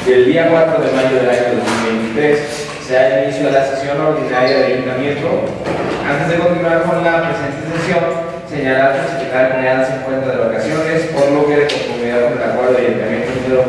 del día 4 de mayo del año 2023 se da inicio a la sesión ordinaria del Ayuntamiento. Antes de continuar con la presente sesión, señalar que el secretario general se encuentra de vacaciones, por lo que de conformidad con el acuerdo de Ayuntamiento número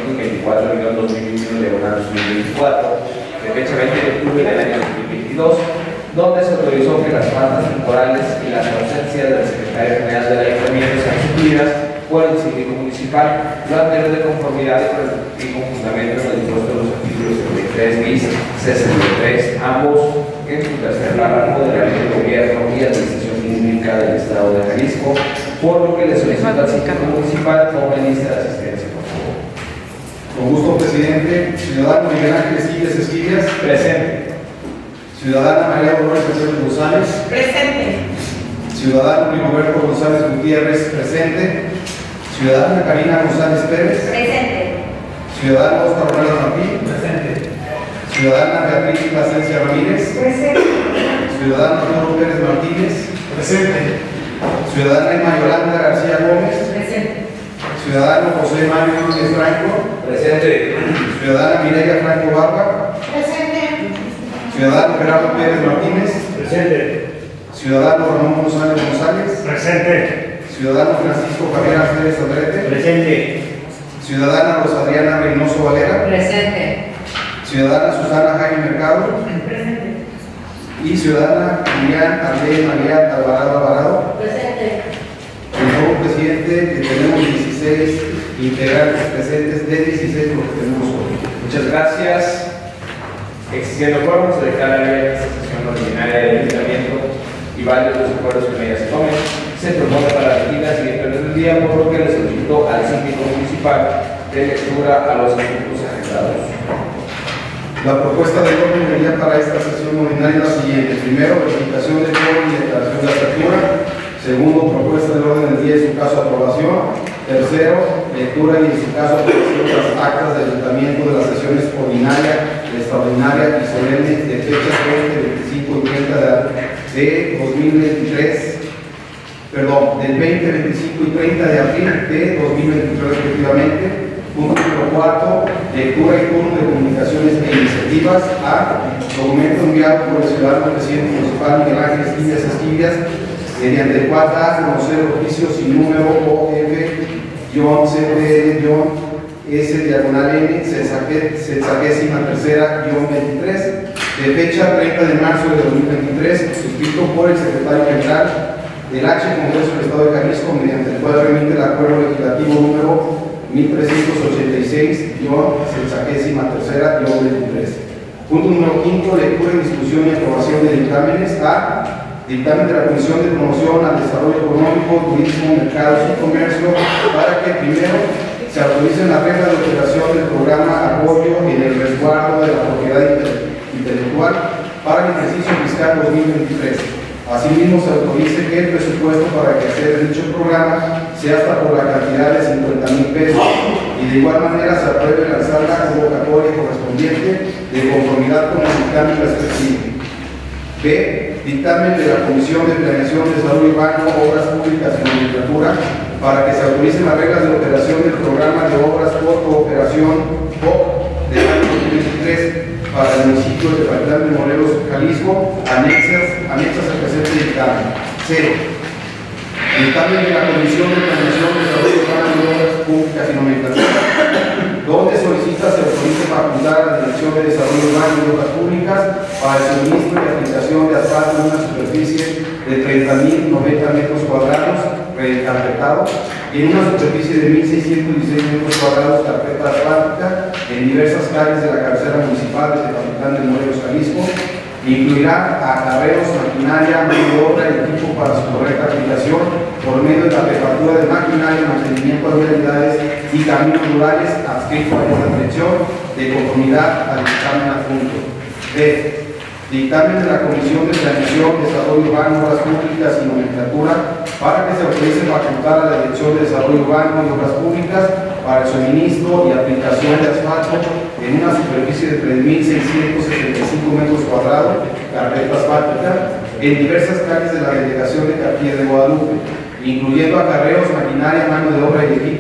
424-2021-2024, de fecha 20 de octubre del año 2022, donde se autorizó que las faltas temporales y las ausencias del secretario general del Ayuntamiento sean suplidas por el síndico municipal, lo anterior de conformidad y con fundamento en el dispuesto de los artículos 73 bis 63, ambos en su tercer párrafo de la Ley de Gobierno y Administración Pública del Estado de Jalisco, por lo que le solicito al síndico municipal tome lista de asistencia, por favor. Con gusto, presidente. Ciudadano Miguel Ángel Esquivias. Presente. Ciudadana María Dolores González. Presente. Ciudadano Rigoberto González Gutiérrez. Presente. Ciudadana Karina González Pérez. Presente. Ciudadano Oscar Romero Martín. Presente. Ciudadana Beatriz Plasencia Ramírez. Presente. Ciudadano Arturo Pérez Martínez. Presente. Ciudadana Emma Yolanda García Gómez. Presente. Ciudadano José Mario Núñez Franco. Presente. Ciudadana Mireya Franco Barba. Presente. Ciudadano Gerardo Pérez Martínez. Presente. Ciudadano Ramón González González. Presente. Ciudadano Francisco Javier Ángeles Andrete. Presente. Ciudadana Rosa Adriana Reynoso Valera. Presente. Ciudadana Susana Jaime Mercado. Presente. Y ciudadana Julián Arley María Alvarado Alvarado. Presente. Informo, presidente, que tenemos 16 integrantes presentes de 16 lo que tenemos hoy. Muchas gracias. Existiendo quórum, se declara abierta esta sesión ordinaria del Ayuntamiento y varios de los acuerdos que en ella se tomen. Se propone para elegir la siguiente orden del día, por lo que le solicito al síndico municipal de lectura a los asuntos agendados. La propuesta de orden del día para esta sesión ordinaria es la siguiente. Primero, verificación de quórum y declaración de apertura. Segundo, propuesta del orden del día y su caso aprobación. Tercero, lectura y en su caso aprobación de las actas del Ayuntamiento de las sesiones ordinaria, extraordinaria y solemne de fechas 20, 25 y 30 de 2023. Perdón, del 20, 25 y 30 de abril de 2023 respectivamente. Punto número 4, lectura y turno de comunicaciones e iniciativas. A, documento enviado por el ciudadano presidente municipal Miguel Ángel Esquivias, mediante el cual da a conocer el oficio sin número OF-CPL-S/N, 63-23, de fecha 30 de marzo de 2023, suscrito por el secretario general del H Congreso del Estado de Jalisco, mediante el cual remite el acuerdo legislativo número 1386-63-23. Punto número 5, lectura, discusión y aprobación de dictámenes. A, dictamen de la Comisión de Promoción al Desarrollo Económico, Turismo, Mercados y Comercio, para que primero se autoricen las reglas de operación del programa Apoyo en el resguardo de la propiedad intelectual para el ejercicio fiscal 2023. Asimismo, se autorice que el presupuesto para ejercer dicho programa sea hasta por la cantidad de 50,000 pesos y de igual manera se apruebe lanzar la convocatoria correspondiente de conformidad con el dictamen respectivo. B, dictamen de la Comisión de Planeación, Desarrollo Urbano, Obras Públicas y Nomenclatura para que se autoricen las reglas de operación del programa de obras por cooperación del año 2023 para el municipio de Patlán de Morelos, Jalisco, anexas al presente dictamen. C, dictamen de la Comisión de Planeación, Desarrollo Urbano y Obras Públicas y Nomenclatura, donde solicita se autorice facultar a la Dirección de Desarrollo Urbano y Obras Públicas para el suministro y aplicación de asfalto en una superficie de 30,090 metros cuadrados carpetado y en una superficie de 1,616 metros cuadrados carpeta asfáltica en diversas calles de la cabecera municipal de Patlán de Morelos, Jalisco. Incluirá acarreos, maquinaria, mano de obra y equipo para su correcta aplicación por medio de la prefactura de maquinaria, mantenimiento de vialidades y caminos rurales adscrito a esta dirección de conformidad al dictamen adjunto. B, dictamen de la Comisión de Planeación, Desarrollo Urbano, Obras Públicas y Nomenclatura para que se autorice facultar a la Dirección de Desarrollo Urbano y Obras Públicas para el suministro y aplicación de asfalto en una superficie de 3,675 metros cuadrados, carpeta asfáltica, en diversas calles de la delegación de Capilla de Guadalupe, incluyendo acarreos, maquinaria, mano de obra y equipo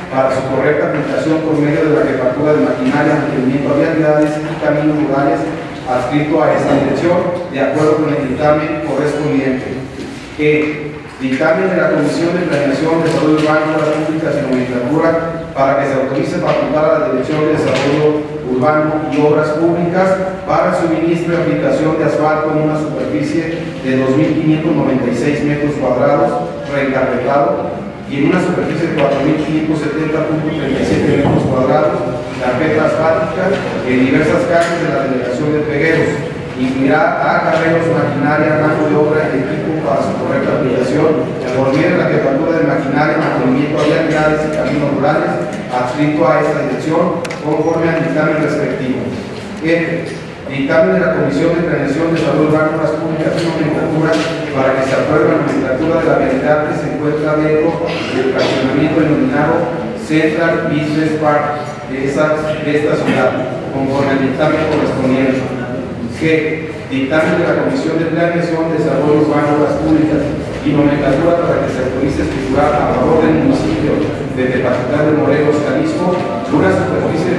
para su correcta aplicación por medio de la jefatura de maquinaria, mantenimiento de vialidades y caminos rurales adscrito a esta dirección, de acuerdo con el dictamen correspondiente. Dictamen de la Comisión de Planeación, Desarrollo Urbano, Obras Públicas y Nomenclatura para que se autorice facultar a la Dirección de Desarrollo Urbano y Obras Públicas para el suministro y aplicación de asfalto en una superficie de 2.596 metros cuadrados reencarretado y en una superficie de 4.570.37 metros cuadrados carpeta asfáltica en diversas calles de la delegación de Pegueros. Incluirá a carreros, maquinaria, mano de obra y equipo para su correcta aplicación por medio de la jefatura de maquinaria, mantenimiento de vialidades y caminos rurales adscrito a esta dirección conforme al dictamen respectivo. Dictamen de la Comisión de Planeación, Desarrollo Urbano, Obras Públicas y Nomenclatura para que se apruebe la nomenclatura de la vialidad que se encuentra dentro del fraccionamiento denominado Central Business Park de esta ciudad, conforme al dictamen correspondiente. Dictamen de la Comisión de Planeación, Desarrollo Urbano, Obras Públicas y Nomenclatura para que se autorice escriturar a favor del municipio de Tepatitlán de Morelos, Jalisco, una superficie de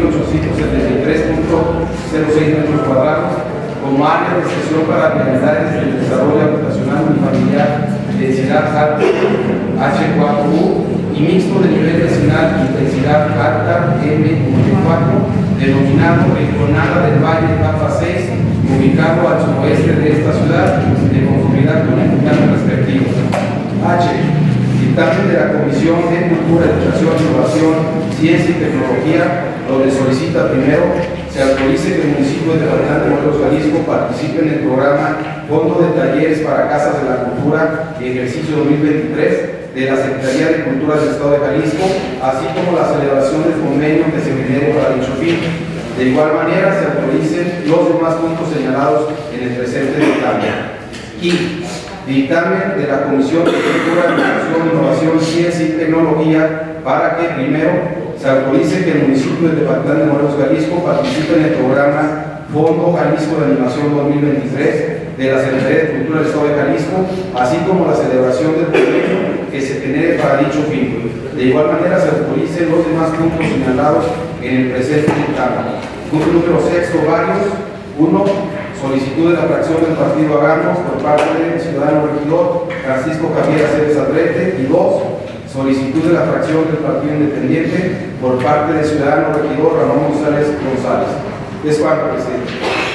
4.873.06 metros cuadrados como área de excepción para vialidades del desarrollo habitacional unifamiliar densidad alta H4U y mixto de nivel vecinal intensidad alta M4 denominado Rinconada del Valle Etapa 6, ubicado al suroeste de esta ciudad, de conformidad con el dictamen respectivo. Dictamen de la Comisión de Cultura, Educación, Innovación, Ciencia y Tecnología, donde solicita primero se autorice que el municipio de Tepatitlán de Morelos, Jalisco participe en el programa Fondo de Talleres para Casas de la Cultura y Ejercicio 2023 de la Secretaría de Cultura del Estado de Jalisco, así como la celebración del convenio que se genere para dicho fin. De igual manera, se autoricen los demás puntos señalados en el presente dictamen. Dictamen de la Comisión de Cultura, Educación, Innovación, Ciencia y Tecnología para que, primero, se autorice que el municipio de Tepatitlán de Morelos, Jalisco participe en el programa Fondo Jalisco de Animación 2023 de la Secretaría de Cultura del Estado de Jalisco, así como la celebración del convenio que se genere para dicho fin. De igual manera, se autoricen los demás puntos señalados en el presente dictamen. Punto número 6, varios. 1. Solicitud de la fracción del partido Hagamos por parte del ciudadano regidor Francisco Javier Aceves Aldrete. Y 2. Solicitud de la fracción del partido independiente por parte del ciudadano regidor Ramón González González. Es cuanto, presidente.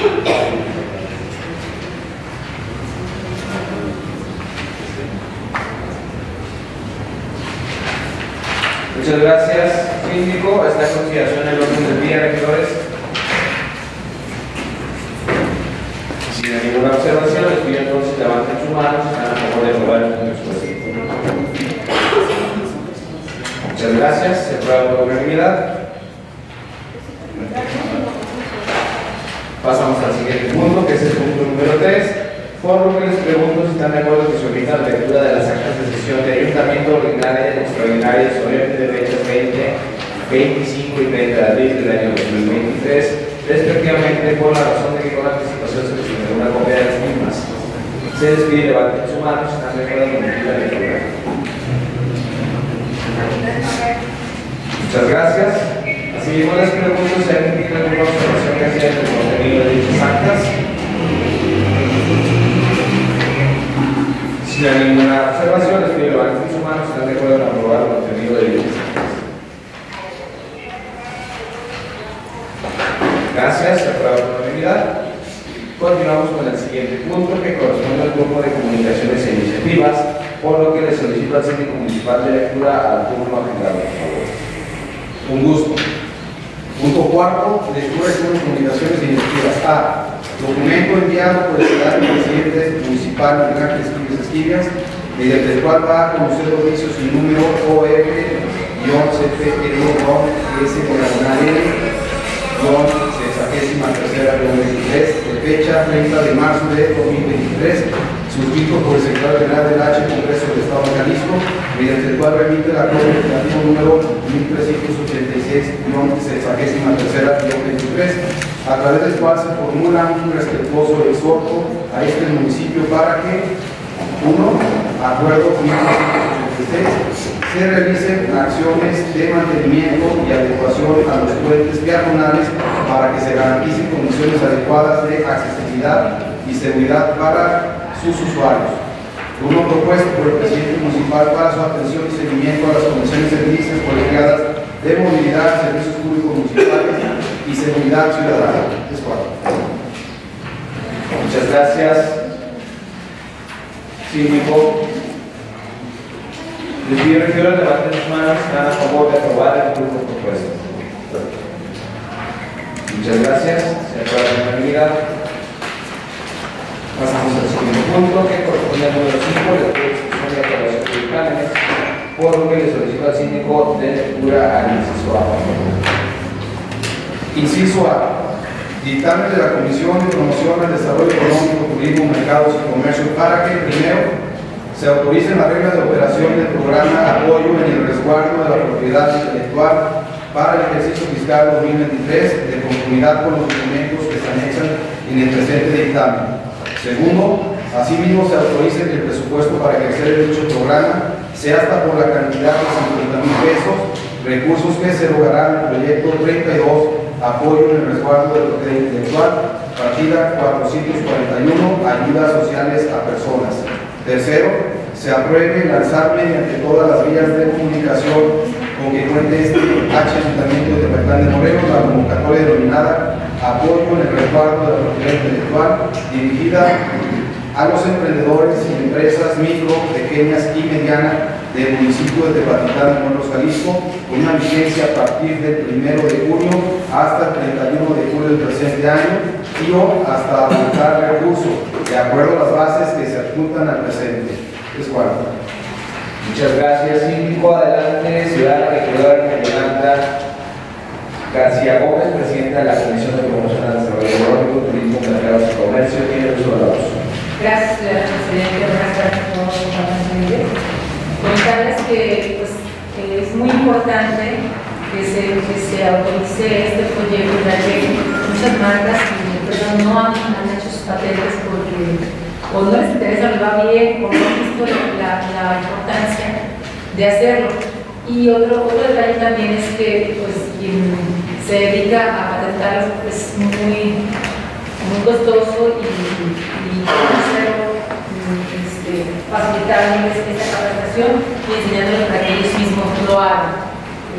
Muchas gracias, síndico. Está en consideración el orden del día, regidores. Si no hay ninguna observación, les pido entonces levanten sus manos y están a favor de aprobar el punto expuesto. Muchas gracias. Se aprueba por unanimidad. Pasamos al siguiente punto, que es el punto número 3. Por lo que les pregunto si están de acuerdo que se omita la lectura de las actas de sesión de ayuntamiento ordinaria y extraordinaria solemne de fechas 20, 25 y 30 de abril del año 2023, respectivamente, por la razón de que con anticipación se les generó una copia de las mismas. Se les pide levanten su mano si están de acuerdo con la lectura. Muchas gracias. Asimismo, les pregunto si alguien tiene alguna observación que hacía del contenido de dichas actas. Si no hay ninguna observación, les pido levanten su mano si están de acuerdo en aprobar el contenido de dichas actas. Gracias, se aprueba por unanimidad. Continuamos con el siguiente punto, que corresponde al grupo de comunicaciones e iniciativas, por lo que le solicito al síndico municipal de lectura al turno agendado, por favor. Un gusto. Punto 4. Lectura de comunicaciones e iniciativas. A. Documento enviado por el ciudadano presidente municipal Miguel Ángel Esquivias, mediante el cual va a conocer los vicios y número OF-CPL-S-63-2023, de fecha 30 de marzo de 2023, suscrito por el secretario general del H Congreso del Estado de Jalisco, mediante el cual remite la copia legislativo número 1386-63-23, a través del cual se formula un respetuoso exhorto a este municipio para que 1. Acuerdo 1386 se realicen acciones de mantenimiento y adecuación a los puentes peatonales para que se garanticen condiciones adecuadas de accesibilidad y seguridad para sus usuarios. Uno propuesto por el presidente municipal para su atención y seguimiento a las comisiones edilicias colegiadas de movilidad, servicios públicos municipales y seguridad ciudadana. Es cuatro. Muchas gracias. Síndico. Les pido que levanten sus manos y están a favor de aprobar el grupo propuesto. Muchas gracias. Se aprueba la unanimidad. Pasamos al siguiente punto, que corresponde al número 5, de discusión y aprobación de dictámenes, por lo que le solicito al síndico de lectura al inciso A. Inciso A. Dictamen de la Comisión de Promoción al Desarrollo Económico, Turismo, Mercados y Comercio para que, primero, se autoricen las reglas de operación del programa Apoyo en el Resguardo de la Propiedad Intelectual para el ejercicio fiscal 2023, de conformidad con los documentos que se anexan en el presente dictamen. Segundo, asimismo se autorice que el presupuesto para ejercer dicho programa sea hasta por la cantidad de 50,000 pesos, recursos que se erogarán en el proyecto 32, Apoyo en el Resguardo de la Propiedad Intelectual, partida 441, Ayudas Sociales a Personas. Tercero, se apruebe lanzar mediante todas las vías de comunicación con que cuente este Ayuntamiento de Tepetlán de Morelos la convocatoria denominada Apoyo en el Resguardo de la Propiedad Intelectual, dirigida a los emprendedores y empresas micro, pequeñas y medianas del municipio de Tepatitlán de Morelos, Jalisco, con una vigencia a partir del 1 de junio hasta el 31 de julio del presente año y o hasta agotar el recurso, de acuerdo a las bases que se adjuntan al presente. Es cuarto. Muchas gracias, síndico. Adelante, ciudadana regidora Yolanda García Gómez, presidenta de la Comisión de Promoción al Desarrollo Económico, Turismo, Mercados y Comercio. Tiene el uso de la voz. Gracias, señora Presidenta. Buenas tardes a todos los compañeros. Comentarles que pues, es muy importante que se autorice este proyecto, ya que muchas marcas y empresas no han hecho sus patentes porque o no les interesa, les va bien, o no han visto la importancia de hacerlo. Y otro detalle también es que pues, quien se dedica a patentar es muy costoso y hacerlo, facilitarles esta capacitación y enseñándoles para que ellos mismos lo hagan.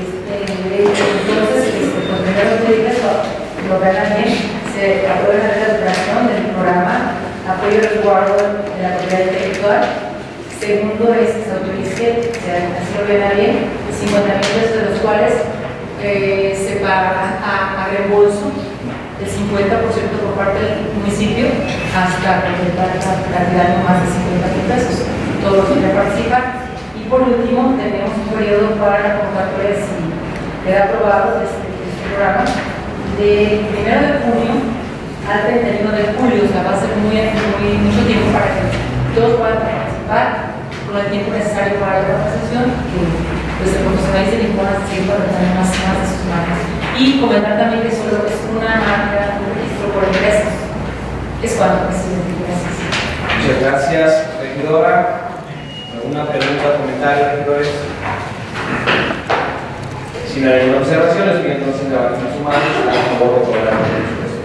Entonces, con primeros medidas lo hagan bien, se aprueba la operación del programa Apoyo y Resguardo de la Propiedad Intelectual. Segundo es que se autorice, así lo vea bien, 50,000 pesos, de los cuales se pagan a reembolso el 50% por parte del municipio hasta completar la cantidad de más de 50,000 pesos. Todos los que participan. Y por último, tenemos un periodo para la convocatoria, si queda aprobado este programa, de 1 de junio al 31 de julio. O sea, va a ser mucho tiempo para que todos puedan participar con el tiempo necesario para la capacitación, que pues, se profesionalicen y puedan seguir para más de sus marcas. Y comentar también que solo es una marca, un registro por empresas. Es cuanto, presidente. Gracias. Muchas gracias, regidora. ¿Alguna pregunta, comentario, regidores? Si no hay ninguna observación, les pido entonces levanten sus manos a favor de aprobar el presupuesto.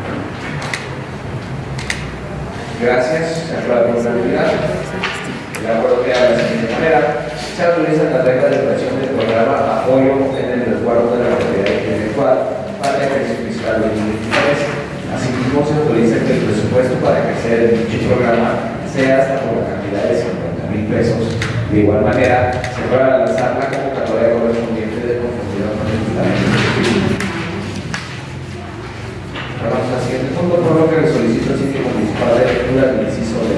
Gracias. Se aprueba por unanimidad. El acuerdo queda de la siguiente manera. Se autorizan las reglas de operación del programa Apoyo en el Resguardo de la Propiedad Intelectual para el ejercicio fiscal 2023. Asimismo, se autoriza que el presupuesto para ejercer dicho programa sea hasta por la cantidad de 50,000 pesos. De igual manera, se puede lanzar la convocatoria correspondiente de conformidad con el dictamen. Vamos al siguiente punto, por lo que le solicito al síndico municipal de lectura del inciso B.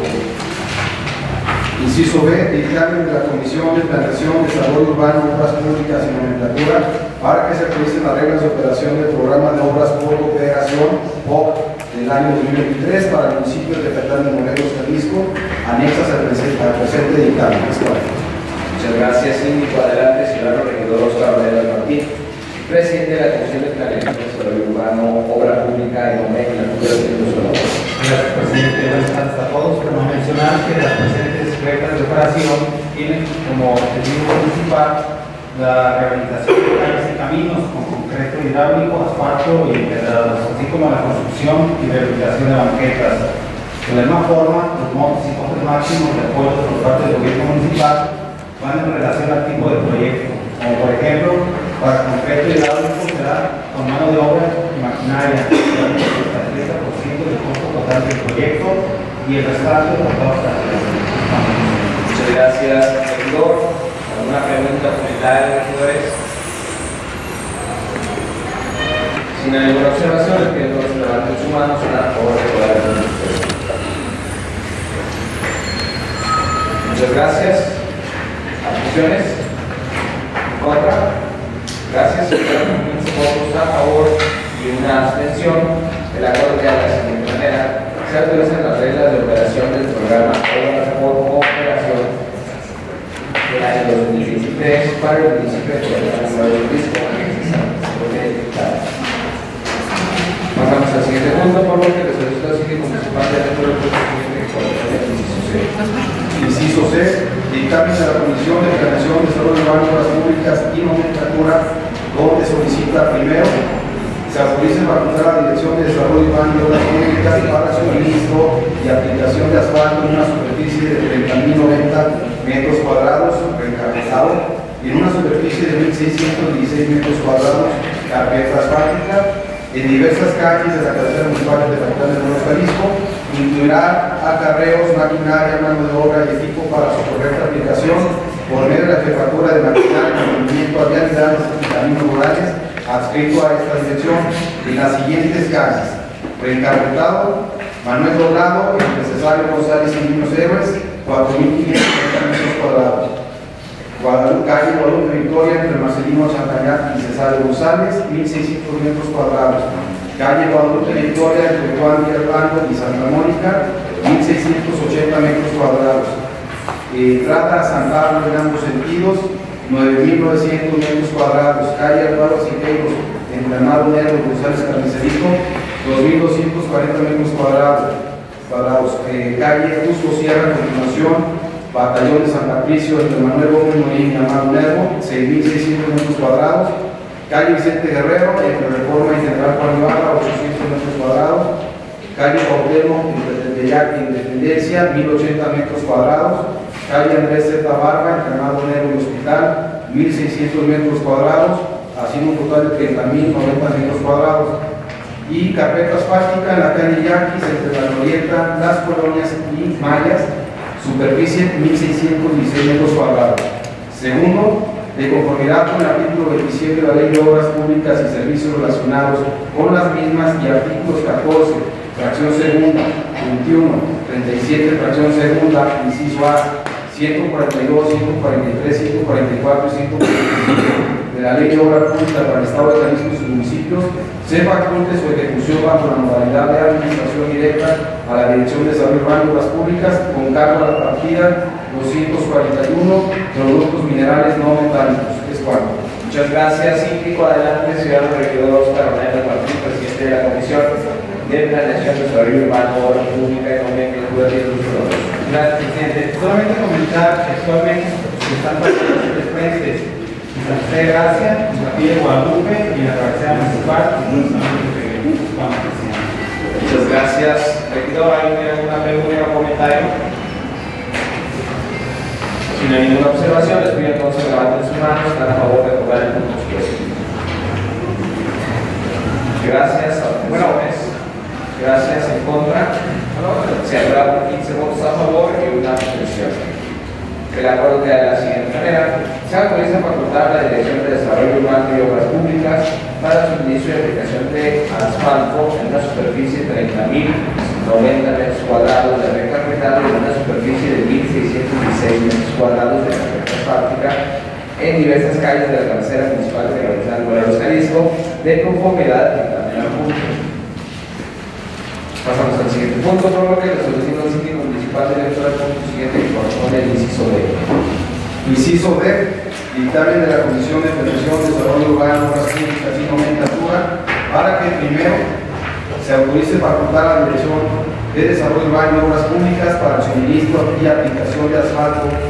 Inciso B, dictamen de la Comisión de Planeación, Desarrollo Urbano, Obras Públicas y Nomenclatura para que se actualicen las reglas de operación del Programa de Obras por Cooperación POC del año 2023 para el municipio de Tepetlán de Morelos, Jalisco, anexas al presente dictamen. Muchas gracias, síndico. Adelante, ciudadano regidor Oscar Varela Martín, presidente de la Comisión de Planeación, Desarrollo Urbano, Obra Pública y Nomenclatura de los Gracias, presidente. Buenas tardes a todos. Para mencionar que las presentes reglas de operación tiene como objetivo principal la rehabilitación de calles y caminos con concreto hidráulico, asfalto y empedrados, así como la construcción y rehabilitación de banquetas. De la misma forma, los montos y costos máximos de acuerdo por parte del gobierno municipal van en relación al tipo de proyecto, como por ejemplo, para concreto hidráulico será con mano de obra y maquinaria, hasta el 30% del costo total del proyecto y el restante por todas las tareas. Muchas gracias, regidor. ¿Alguna pregunta, comentario, regidores? Sin ninguna observación, les pido que levanten sus manos a favor de poder hacer. Muchas gracias. ¿Abstenciones? ¿En contra? Gracias. 15 votos a favor y una abstención. El acuerdo queda de la siguiente manera. Se autorizan las reglas de operación del programa Obras por Cooperación del año 2023 para el municipio de Turismo. Pasamos al siguiente punto, por lo que les solicito al síndico municipal de Inciso C. Dictamen de la Comisión de Planeación, Desarrollo Urbano, Obras Públicas y Nomenclatura, donde solicita primero se autorice facultar a la Dirección de Desarrollo Urbano y Obras Públicas para suministro y aplicación de asfalto en una superficie de 30.090 metros cuadrados reencarnizado y en una superficie de 1.616 metros cuadrados carpeta asfáltica en diversas calles de la cabecera municipal de Capital de Nuevo Jalisco. Incluirá acarreos, maquinaria, mano de obra y equipo para su correcta aplicación por medio de la jefatura de maquinaria, mantenimiento a vialidades y caminos rurales adscrito a esta dirección en las siguientes calles: Reencarretado, Manuel Doblado, entre Cesario González y Niños Héroes, 4.530 metros cuadrados. Calle Guadalupe Victoria, entre Marcelino Chantañat y Cesario González, 1.600 metros cuadrados. Calle Guadalupe Victoria, entre Juan Villarbanco y Santa Mónica, 1.680 metros cuadrados. Entrada a San Pablo en ambos sentidos, 9.900 metros cuadrados. Calle Álvaro Siqueiros, entre Amado Nervo y González Carnicerito, 2.240 metros cuadrados. Calle Cusco Sierra, continuación, Batallón de San Patricio, entre Manuel Gómez Morín y Amado Nervo, 6.600 metros cuadrados. Calle Vicente Guerrero, entre Reforma y General Juan Ibarra, 800 metros cuadrados. Calle Cuauhtémoc, entre Tepeyac y Independencia, 1.080 metros cuadrados. Calle Andrés Z. Barba, entre Amado Nervo y Hospital, 1.600 metros cuadrados, haciendo un total de 30.090 metros cuadrados. Y carpeta asfáltica en la calle Yaquis, entre la Glorieta, Las Colonias y Mayas, superficie 1.616 metros cuadrados. Segundo, de conformidad con el artículo 27 de la Ley de Obras Públicas y Servicios relacionados con las mismas y artículos 14, fracción segunda, 21, 37, fracción segunda, inciso A, 142, 143, 144 y 145 de la Ley de Obras Públicas para el Estado de Jalisco y sus municipios, se faculte su ejecución bajo la modalidad de administración directa a la Dirección de Desarrollo Urbano y Obras Públicas con cargo a la partida 241, productos minerales no metálicos. Es cuanto. Muchas gracias, síndico. Adelante, ciudadano regidor Oscar Ornelas Martín, presidente de la Comisión de Planeación, Desarrollo Urbano, Obras Públicas y Nomenclatura de los productos. Gracias, presidente. Solamente comentar que actualmente se están pasando tres frentes: San José de Gracia, la Villa de Guadalupe y la cabecera municipal. Muchas gracias, regidor. ¿Alguien tiene alguna pregunta o comentario? Si no hay ninguna observación, les pido entonces que levanten sus manos. Están a favor de aprobar el punto 7. Gracias. Abstenciones. Gracias. En contra. Se aprueba por 15 votos a favor y una abstención. El acuerdo queda de la siguiente manera: se autoriza facultar a la Dirección de Desarrollo Urbano y Obras Públicas para suministro y aplicación de asfalto en una superficie de 30.090 metros cuadrados de recarpetado y en una superficie de 1.616 metros cuadrados de carpeta asfáltica en diversas calles de la cabecera municipal de Capital de Jalisco, de conformidad al plan público. Pasamos al siguiente punto, por lo que la resolución del síndico municipal de lectura del punto siguiente que corresponde al inciso D. Inciso D. Dictamen de la Comisión de Planeación, Desarrollo Urbano, Obras Públicas y Nomenclatura para que primero se autorice facultar a la Dirección de Desarrollo Urbano y Obras Públicas para el suministro y aplicación de asfalto en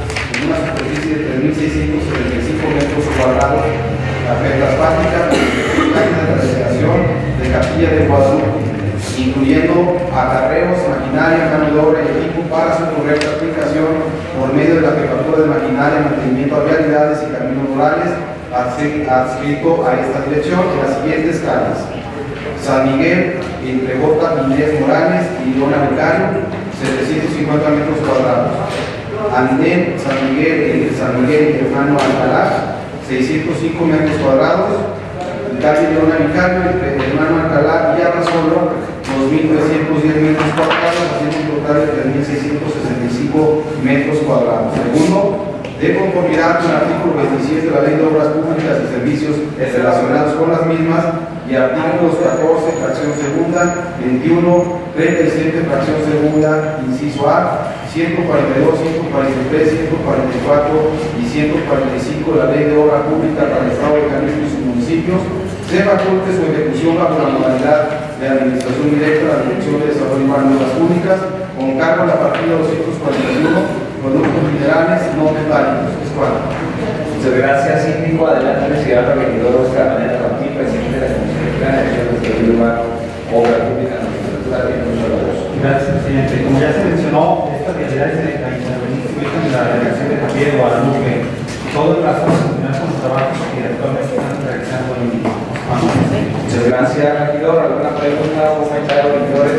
una superficie de 3.675 metros cuadrados, carpeta asfáltica, calle de regeneración de Capilla de Guadalupe, incluyendo acarreos, maquinaria, mano de obra y equipo para su correcta aplicación por medio de la jefatura de maquinaria, mantenimiento de vialidades y caminos rurales adscrito a esta dirección en las siguientes calles: San Miguel, entre J. Inés Morales y Lona Vicario, 750 metros cuadrados. Andén, San Miguel, entre San Miguel y Hermano Alcalá, 605 metros cuadrados. Calle Lona Vicario, entre Hermano Alcalá y Arrasolo, 2.310 metros cuadrados, haciendo un total de 3.665 metros cuadrados. Segundo, de conformidad con el artículo 27 de la Ley de Obras Públicas y Servicios relacionados con las mismas y artículos 14, fracción segunda, 21, 37, fracción segunda, inciso A, 142, 143, 144 y 145 de la Ley de Obra Pública para el Estado de Jalisco y sus municipios, se faculte su ejecución bajo la modalidad de administración directa a la Dirección de Desarrollo Urbano de Obras Públicas, con cargo a la partida 241, productos minerales no metálicos. Es cuanto. Muchas gracias, síndico. Adelante, el ciudadano regidor Oscar Manera Martín, presidente de la Comisión de Dirección de Desarrollo Urbano, Obra Pública, Gracias, presidente. Como ya se mencionó, estas realidades de la intervención de la delegación de Capilla de Guadalupe, todo el razón de continuar con los trabajos que actualmente están realizando en el mismo. Muchas gracias, regidor. ¿Alguna pregunta o comentario, regidores?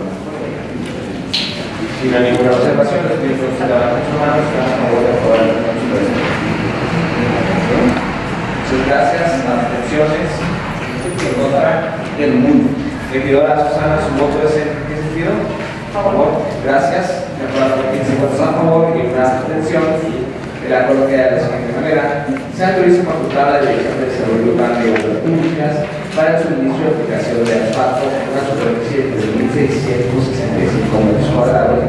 Si no hay ninguna observación, les pido que se levanten sus manos y hagan favor de aprobar la resolución. Muchas gracias. Abstenciones. ¿Quién votará? El mundo. Regidora Susana, su voto es en qué sentido? A favor. Gracias. De acuerdo con 15 votos a favor y una abstención. El acuerdo queda de la siguiente manera: se autoriza facultar a la Dirección de Desarrollo Urbano y Obras Públicas para el suministro y aplicación de asfalto en una superficie de 3.665 metros cuadrados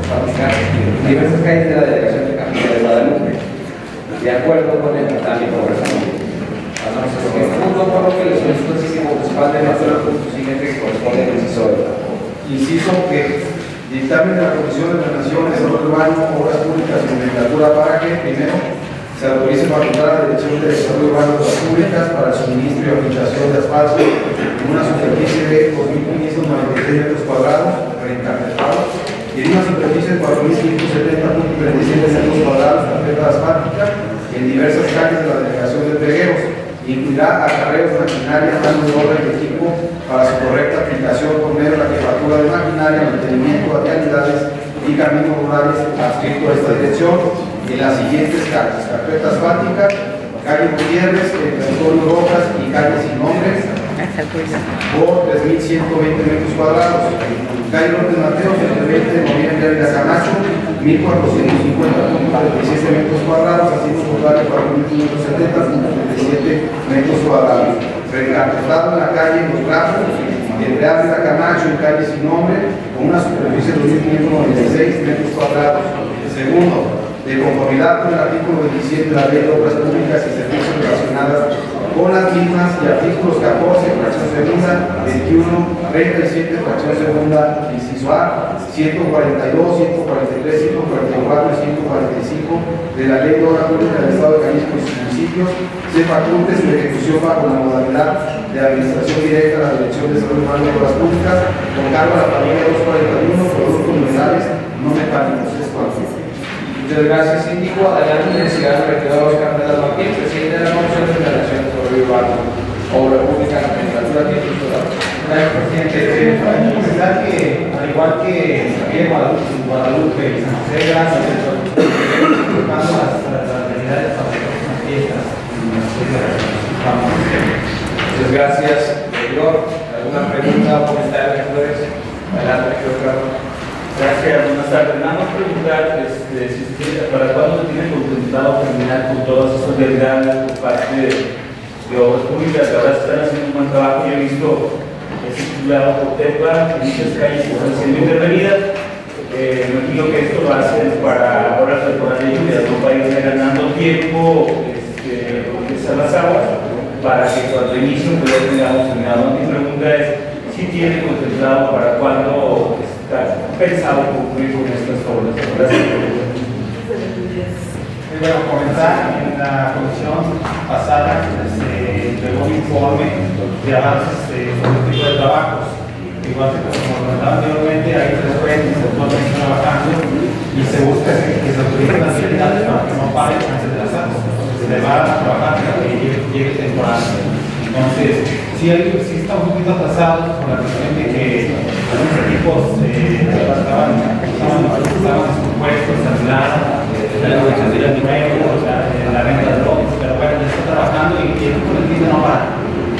en diversas calles de la Delegación de Capilla de Guadalupe, de acuerdo con el tratamiento correspondiente. Pasamos al siguiente punto, por lo que les solicito al síndico municipal de el punto siguiente que corresponde al inciso de Inciso que dictamen de la Comisión de Ordenación, Desarrollo Urbano, Obras Públicas y Nomenclatura para que, primero, se autorice facultar a la Dirección de Desarrollo Urbano de Obras Públicas para el suministro y aplicación de asfalto en una superficie de 2.593 metros cuadrados, reencarpetado, y en una superficie de 4.570.37 metros cuadrados, carpeta asfáltica, en diversas calles de la delegación de Pegueros. Incluirá acarreos, maquinaria, mano de obra y equipo para su correcta aplicación por medio de la jefatura de maquinaria, mantenimiento de vialidades y caminos rurales adscrito a esta dirección en las siguientes calles: carpeta asfáltica, calle Gutiérrez, Antonio Rojas y calle sin nombre, por 3.120 metros cuadrados. Calle López Mateos, entre 20 de noviembre de Camacho, 1.450.37 metros cuadrados, haciendo un total de 4.570.37 metros cuadrados. Reencarpetado en la calle Los Brazos, entre Ávila Camacho y calle sin nombre, con una superficie de 2.596 metros cuadrados. Segundo, de conformidad con el artículo 27 de la Ley de Obras Públicas y Servicios relacionadas con las mismas y artículos 14, fracción segunda, 21, 37, fracción segunda, inciso A, 142, 143, 144 y 145 de la Ley de Obras Públicas del Estado de Jalisco y sus municipios, se faculte su ejecución bajo la modalidad de administración directa a la Dirección de Desarrollo Urbano de Obras Públicas, con cargo a la familia 241, productos minerales no metálicos. Es cuanto. Muchas gracias, síndico. Adelante, el ciudadano regidor Oscar Manera Martín, presidente de la Comisión de Relación de Desarrollo Urbano, Obra Pública, Nomenclatura, tiene su palabra. Gracias, presidente. Hay que comentar que, al igual que Guadalupe y San José, gracias buscando las realidades para las fiestas. Muchas gracias, regidor. ¿Alguna pregunta o comentario, regidores? Adelante, regidor Carlos. Gracias, buenas tardes. Nada más preguntar si usted, para cuándo se tiene contemplado terminar con todas esas realidades por parte de obras públicas. Ahora se están haciendo un buen trabajo. Yo he visto titulado por TEPA en muchas calles que están siendo intervenidas. Me imagino que esto lo hacen para ahora la temporada de lluvias, no para ir ganando tiempo a las aguas, para que cuando inicie pues ya tengamos terminado. Mi pregunta es si tiene contemplado para cuándo está pensado concluir con estas obras. Gracias. Bueno, comenzar en la comisión pasada se entregó un informe de avances sobre este tipo de trabajos. Igual que como comentaba anteriormente, hay 3 frentes actualmente trabajando y se busca que se autoricen las actividades para que no paren antes de las armas. Se le va a trabajar hasta que llegue temporada. Entonces, sí está un poquito atrasado por la cuestión de que algunos equipos estaban descompuestos, arreglados, la negociación del nuevo, la venta de lotes, pero bueno, ya está trabajando y el equipo de no para.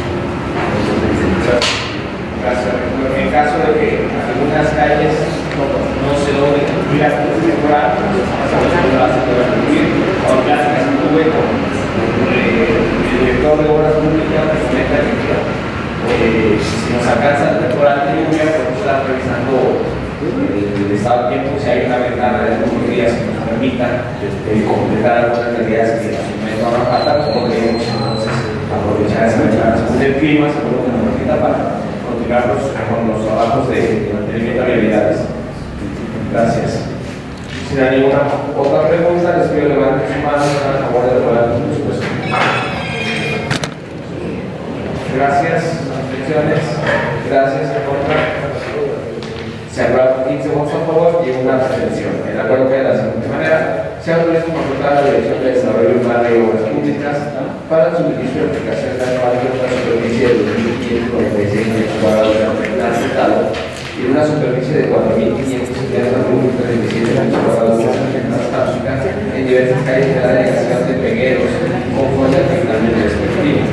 Gracias. En caso de que algunas calles no se logren cumplir hasta el temporal, se va a concluir. Ahora ya se tuve con el director de obras públicas, me comenta que si nos alcanza el temporal de lluvia, podemos estar revisando el estado del tiempo, si hay una ventana de algunos días que nos permita completar algunas actividades que nos van a faltar, podríamos entonces aprovechar esa ventana según el clima, según lo que nos permita para continuar con los trabajos de mantenimiento de habilidades. Gracias. Si no hay ninguna otra pregunta, les pido levanten su mano a favor de aprobar el presupuesto. Gracias. Abstenciones. Gracias. En contra. Se aprueba 15 votos a favor y una abstención. El acuerdo queda de la siguiente manera. Se autoriza consultar a la Dirección de Desarrollo Urbano y Obras Públicas para el suministro de aplicación de asfalto en una superficie de 2.546 metros cuadrados de plan aceptado y una superficie de 4.537 metros cuadrados de plan asfáltica en diversas calles de la delegación de Pegueros conforme al reglamento respectivo.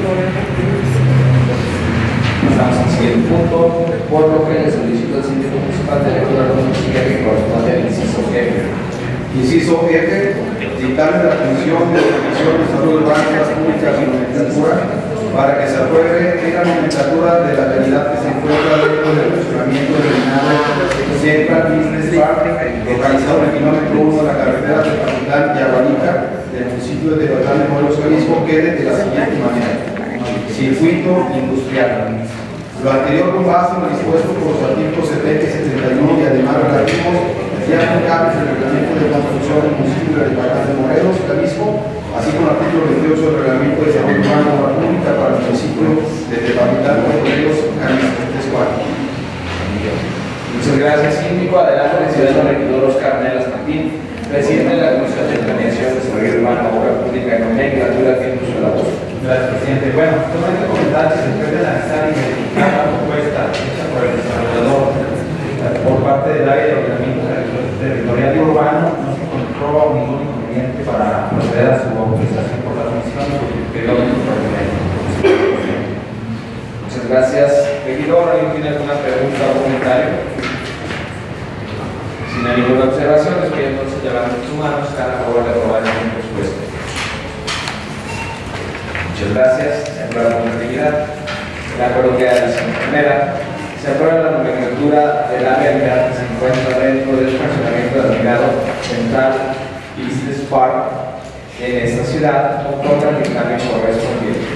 Pasamos al siguiente punto, por lo que le solicito al síndico municipal de lectura música que corresponde al inciso F. Inciso F, dictamen de la Comisión de Desarrollo Urbano, Obras Públicas y Nomenclatura para que se apruebe la nomenclatura de la calidad que se encuentra dentro del funcionamiento denominado Central Business Park, localizado en el kilómetro 1 de la carretera de Capitán Yaguanica del municipio de Tehuacán de Morelos, Jalisco, quede de la siguiente manera: circuito industrial. Lo anterior con base en lo dispuesto por los artículos 70 y 71 y además relativos y aplicables al reglamento de construcción del municipio de Tehuacán de Morelos, Jalisco, así como el artículo 28 del reglamento de desarrollo urbano y obra pública para el municipio de Tehuacán de Morelos, Jalisco. Muchas gracias, síndico. Adelante, el ciudadano regidor Oscar Nelas Martín, presidente de la Comisión de Planeación, Desarrollo Urbano, Obra Pública y Nomenclatura, que tiene uso de la voz. Gracias, presidente. Bueno, solamente comentar que después de analizar y verificar la propuesta hecha por el desarrollador por parte del área de ordenamiento territorial y urbano, no se encontró ningún inconveniente para proceder a su autorización por la comisión y quedó en su procedimiento. Muchas gracias, regidor. ¿Alguien tiene alguna pregunta o comentario? Si no hay ninguna observación, les pido entonces levanten sus manos a favor de aprobar el presupuesto. Muchas gracias. Se aprueba con unanimidad. El acuerdo queda de la siguiente manera. Se aprueba la nomenclatura del área que se encuentra dentro del funcionamiento denominado Central Business Park en esta ciudad, conforme al dictamen correspondiente.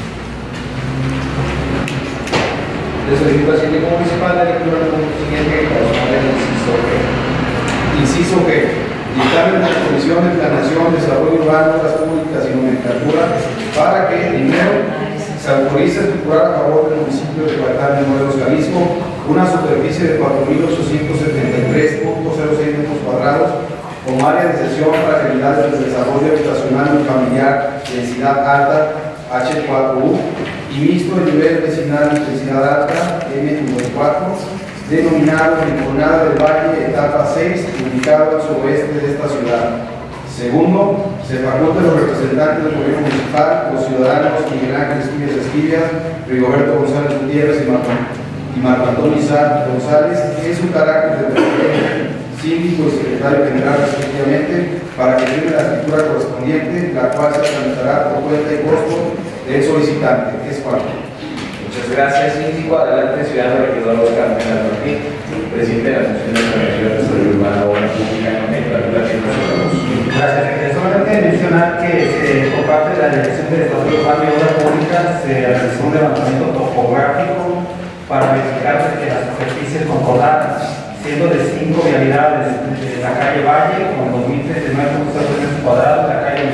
Le solicito al síndico municipal de lectura del punto siguiente que corresponde al inciso G. Inciso G, dictamen de la Comisión de Planeación, Desarrollo Urbano, Obras Públicas y Nomenclatura para que, primero, se autorice a estructurar a favor del municipio de Tehuacán de Morelos, Jalisco, una superficie de 4.873.06 metros cuadrados como área de sesión para actividades de desarrollo habitacional y familiar, densidad alta, H4U, y mixto de nivel vecinal de intensidad alta, M94, denominado Rinconada del Valle, etapa 6, ubicado al suroeste de esta ciudad. Segundo, se faculta a los representantes del gobierno municipal, los ciudadanos Miguel Ángel Esquivias, Rigoberto González Gutiérrez y Marco Antonio Isaac González, en su carácter de presidente, síndico y secretario general respectivamente, para que firme la escritura correspondiente, la cual se tramitará por cuenta y costo del solicitante. Es cuanto. Muchas gracias, síndico. Adelante, ciudadano regidor Oscar Nelas Martín, presidente de la Comisión de Planeación, Desarrollo Urbano, Obra Pública y Nomenclatura, que tiene uso de la voz. Gracias. Solamente mencionar que por parte de la Dirección de Desarrollo Urbano y Obra Pública se realizó un levantamiento topográfico para verificar que las superficies concordaran, siendo de 5 vialidades: de la calle Valle con 2.039 metros cuadrados, la calle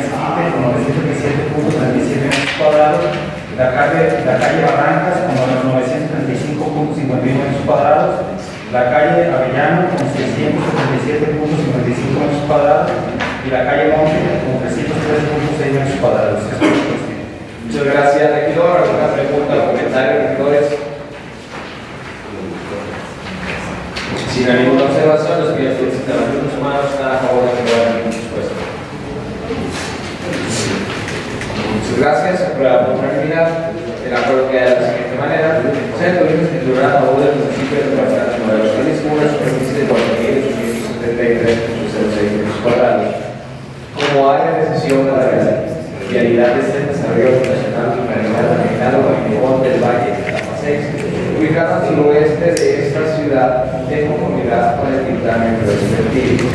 calle Barrancas con 935.51 metros cuadrados, la calle Avellano con 677.55 metros cuadrados y la calle Monte con 303.6 metros cuadrados. Muchas gracias, regidor. ¿Alguna pregunta o comentario, regidores? Sin ninguna observación, los que instalación de los humanos están a favor de aprobar el dispuesto. Muchas gracias. Aprueba por unanimidad. El acuerdo queda de la siguiente manera. Se autoriza el programa a favor del municipio de Departamento de Morelos, Jalisco, una superficie de 4.873.06 metros cuadrados. Como área de sesión de la vialidad de este desarrollo nacional denominado Callejón del Valle, etapa 6, ubicado al suroeste de esta ciudad en conformidad con el dictamen respectivo.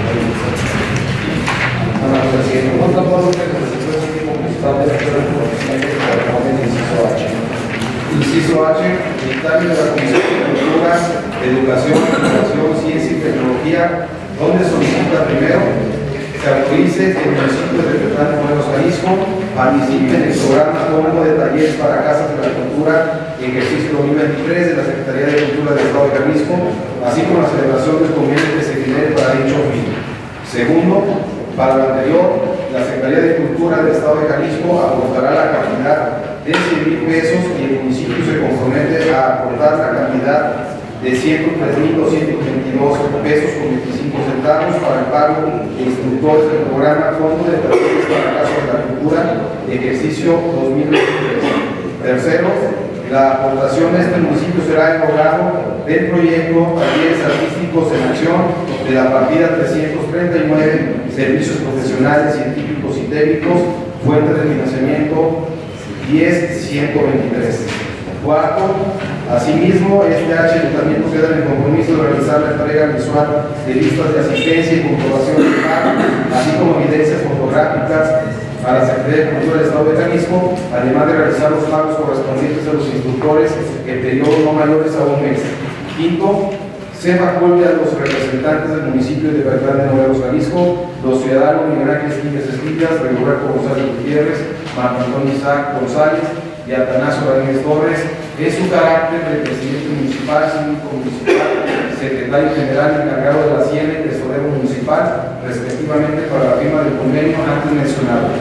Vamos al siguiente punto, por lo que el presupuesto municipal de la inciso H. Inciso H, dictamen de la Comisión de Cultura, Educación, Innovación, Ciencia y Tecnología, donde solicita primero se autorice que el municipio de Departamento de Morelos, Jalisco participe en el programa Fondo de Talleres para Casas de la Cultura y ejercicio 2023 de la Secretaría de Cultura del Estado de Jalisco, así como la celebración del convenio que se genere para dicho fin. Segundo, para lo anterior, la Secretaría de Cultura del Estado de Jalisco aportará la cantidad de 100,000 pesos y el municipio se compromete a aportar la cantidad de 103.222 pesos con 25 centavos para el pago de instructores del programa Fondo de Talleres para Casas de la Cultura, ejercicio 2023. Tercero, la aportación de este municipio será el logrado del proyecto Talleres Artísticos en Acción de la partida 339, Servicios Profesionales, Científicos y Técnicos, fuente de financiamiento 10.123. Cuarto, asimismo, este ayuntamiento queda en el compromiso de realizar la entrega mensual de listas de asistencia y comprobación de pago, así como evidencias fotográficas a la Secretaría de Cultura del Estado de Jalisco, además de realizar los pagos correspondientes a los instructores en periodos no mayores a un mes. Quinto, se faculte a los representantes del municipio de Departamento de Morelos, Jalisco, los ciudadanos Miguel Ángel Esquives Esquivias, Gregorio González Gutiérrez, Marco Antonio Isaac González y Atanasio Ramírez Torres, en su carácter de presidente municipal, síndico municipal, secretario general encargado de la Hacienda y tesorero municipal, respectivamente, para la firma del convenio antes mencionado.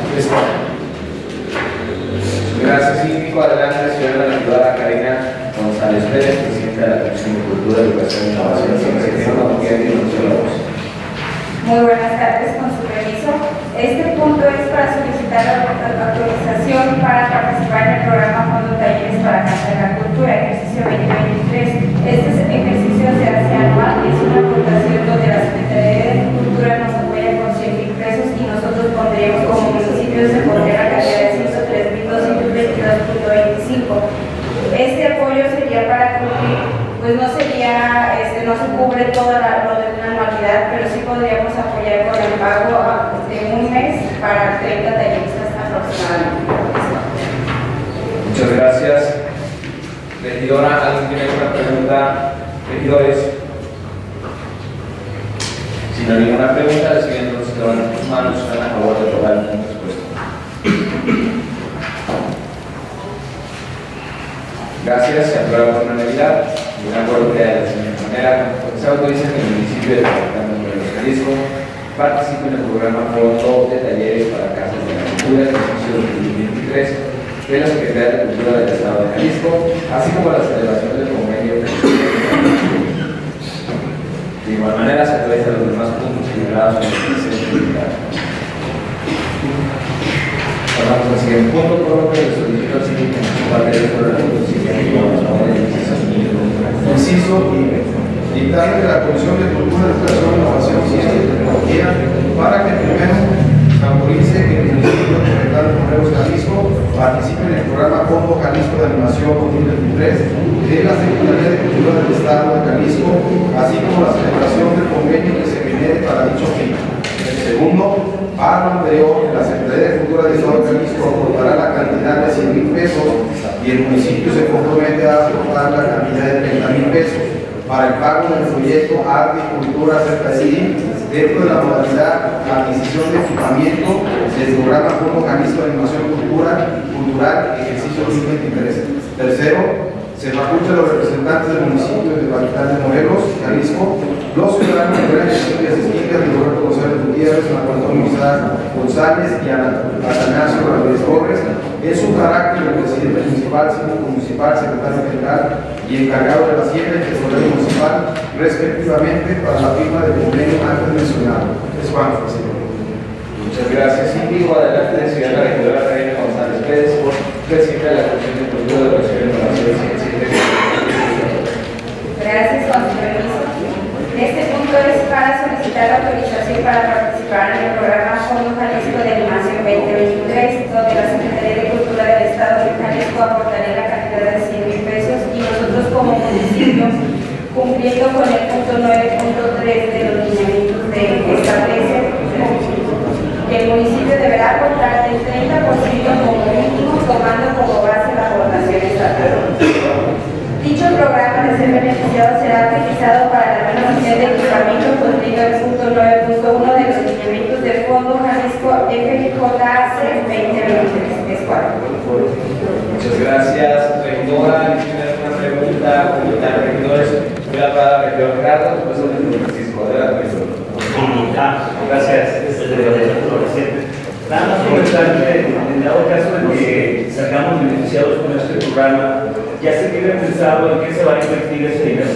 Gracias, síndico. Adelante, señora la Karina González Pérez, presidenta de la Comisión de Cultura, Educación, Innovación, Ciencia y Tecnología y Muy buenas tardes, con su permiso. Este punto es para solicitar la autorización para participar en el programa Fondo Talleres para Casa de la Cultura, ejercicio 2023. Este ejercicio se hace anual y es una aportación donde la Secretaría de Cultura nos apoya con 100,000 pesos y nosotros pondríamos como municipio se pondría la cantidad de 103.222.25. Este apoyo sería para cumplir, pues no sería, no se cubre todo lo de una anualidad, pero sí podríamos apoyar con el pago de un mes para 30 talleristas aproximadamente. Muchas gracias. Regidora, ¿alguien tiene alguna pregunta? Regidores. Si no hay ninguna pregunta, les piden los que levanten sus manos, están a favor de aprobar la respuesta. Gracias, se aprueba por unanimidad. Y un acuerdo que de la siguiente manera, se autoriza que el municipio de Departamento de Morelos, Jalisco participe en el programa Fondo de Talleres para Casas de la Cultura, ejercicio 2023 de la Secretaría de Cultura del Estado de Jalisco, así como la celebración del convenio. De igual manera, se actualizan los demás puntos generados en el presente militar. Pasamos al siguiente punto, por lo que le solicito al siguiente municipal de Inciso y dictamen de la Comisión de Cultura, Educación, Innovación, Ciencia y Tecnología para que primero se autorice que el municipio de Departamento de Morelos, Jalisco participe en el programa Fondo Jalisco de Animación 2023 de la Secretaría de Cultura del Estado de Jalisco, así como la celebración del convenio que se genere para dicho fin. Segundo, para lo anterior, la Secretaría de Cultura del Estado de Jalisco aportará la cantidad de 100,000 pesos y el municipio se compromete a aportar la cantidad de 30,000 pesos para el pago del proyecto Arte y Cultura cerca de sí, dentro de la modalidad adquisición de equipamiento del programa Fondo Jalisco de Animación Cultural Ejercicio 2023. Tercero, se faculta a los representantes del municipio de Valentán de Morelos, Jalisco, los ciudadanos de Gran Silvia Esquinca, de Roberto González Gutiérrez, Marco Antonio González y Atanasio Rodríguez Torres, en su carácter de presidente municipal, síndico municipal, secretario general y encargado de la Hacienda y tesorero municipal, respectivamente, para la firma del convenio antes mencionado. Es cuanto, presidente. Muchas gracias, síndico. Adelante, señora regidora Reina González Pérez, presidenta de la Comisión de Cultura, Educación, Innovación y Ciencia. Gracias, con su permiso. Este punto es para solicitar la autorización para participar en el programa Fondo Jalisco de Animación 2023, donde la Secretaría de Cultura del Estado de Jalisco aportaría la cantidad de 100,000 pesos y nosotros como municipio, cumpliendo con el punto 9.3 de los lineamientos de establece que el municipio deberá aportar del 30% como mínimo, tomando como base la aportación estatal. Dicho programa de ser beneficiado será utilizado para la renovación de equipamiento cumpliendo el punto 9.1 de los lineamientos del Fondo Jalisco FJAC 2023. Es cuatro. Muchas gracias, regidora. ¿Tiene alguna pregunta? Comentar, regidores. Voy a hablar al regidor Gerardo, después del regidor Francisco. Adelante, regidor. Gracias, nada más comentar que en dado caso de que salgamos beneficiados con este programa, ¿ya se tiene pensado en qué se va a invertir ese dinero?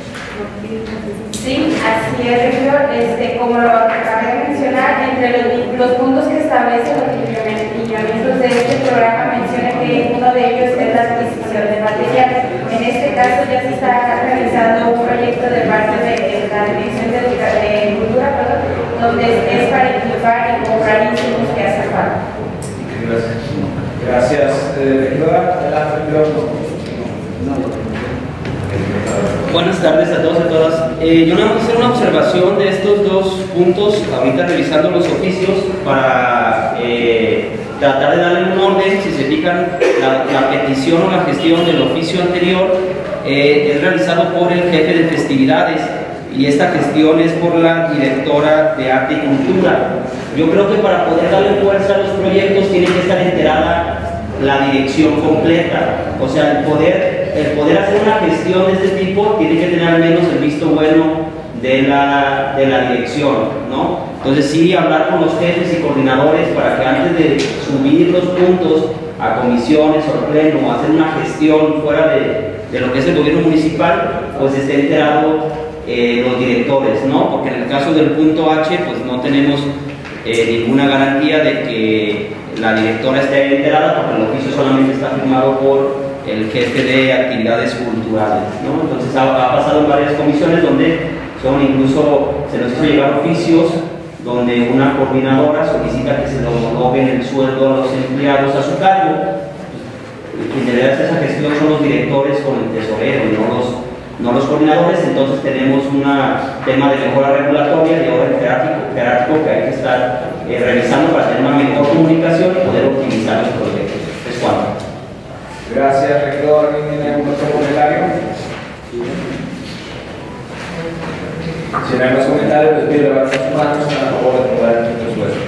Sí, así es, regidor. Como lo acabé de mencionar, entre los puntos que establecen los lineamientos de este programa, menciona que uno de ellos es la adquisición de material. En este caso ya se está realizando un proyecto de parte de la Dirección de Cultura, donde es para equipar y comprar insumos que hacen falta. Gracias. Gracias, regidora. Adelante, regidor. Buenas tardes a todos y a todas. Yo nada más hacer una observación de estos dos puntos, ahorita revisando los oficios, para tratar de darle un orden. Si se fijan, la petición o la gestión del oficio anterior es realizado por el jefe de festividades y esta gestión es por la directora de Arte y Cultura. Yo creo que para poder darle fuerza a los proyectos tiene que estar enterada la dirección completa. O sea, el poder hacer una gestión de este tipo tiene que tener al menos el visto bueno de la dirección, ¿no? Entonces sí, hablar con los jefes y coordinadores para que antes de subir los puntos a comisiones o al pleno, hacer una gestión fuera de lo que es el gobierno municipal, pues esté enterado los directores, ¿no? Porque en el caso del punto H, pues no tenemos ninguna garantía de que la directora esté enterada, porque el oficio solamente está firmado por el jefe de actividades culturales, ¿no? Entonces ha pasado en varias comisiones donde incluso se nos hizo llegar oficios donde una coordinadora solicita que se lo homologuen el sueldo a los empleados a su cargo. Quien debe hacer esa gestión son los directores con el tesorero y no los coordinadores. Entonces tenemos un tema de mejora regulatoria, de orden jerárquico que hay que estar revisando para tener una mejor comunicación y poder optimizar los proyectos. Es cuanto. Gracias, regidor. ¿Tiene algún otro comentario? Si no hay más comentarios, les pido levantar sus manos a favor de aprobar el presupuesto.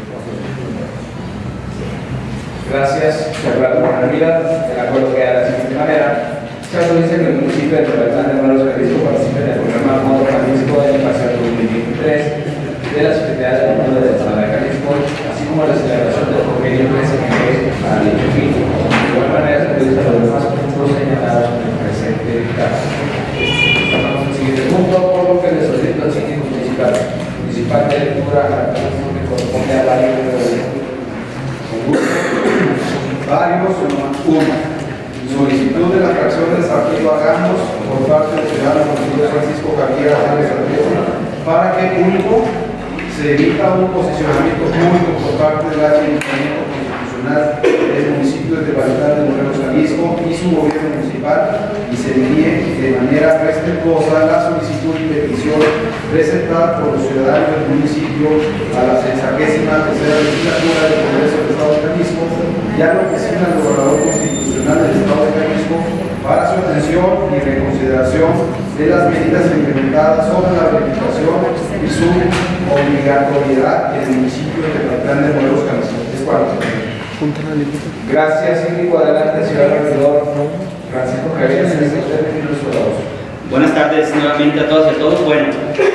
Gracias. De acuerdo con la vida, el acuerdo queda de la siguiente manera. Se autoriza que el municipio de Valentán de Morelos, Jalisco participe en el programa Fondo Jalisco de Animación 2023 de la Secretaría de Cultura del Estado de Jalisco, así como la celebración del convenio PSMG para dicho fin. De igual manera, se autoriza los demás puntos señalados en el presente caso. Pasamos al siguiente punto, por lo que le solicito al síndico municipal de lectura a la comisión que corresponde a varios solicitud de la fracción de Saltillo Agamos por parte del ciudadano Francisco Javier Ángeles para que único se evita un posicionamiento público por parte del Ayuntamiento Constitucional del municipio de Valentán de Morelos, Jalisco y su gobierno municipal y se envíe de manera manera respetuosa la solicitud y petición presentada por los ciudadanos del municipio a la 63ª legislatura del Congreso del Estado de Jalisco y a la oficina del Gobernador Constitucional del Estado de Jalisco para su atención y reconsideración de las medidas implementadas sobre la verificación y su obligatoriedad en el municipio de Tepatlán de Morelos, Jalisco. Es cuanto. Gracias, síndico. Adelante, señor regidor Francisco Javier. Buenas tardes nuevamente a todas y a todos. Bueno,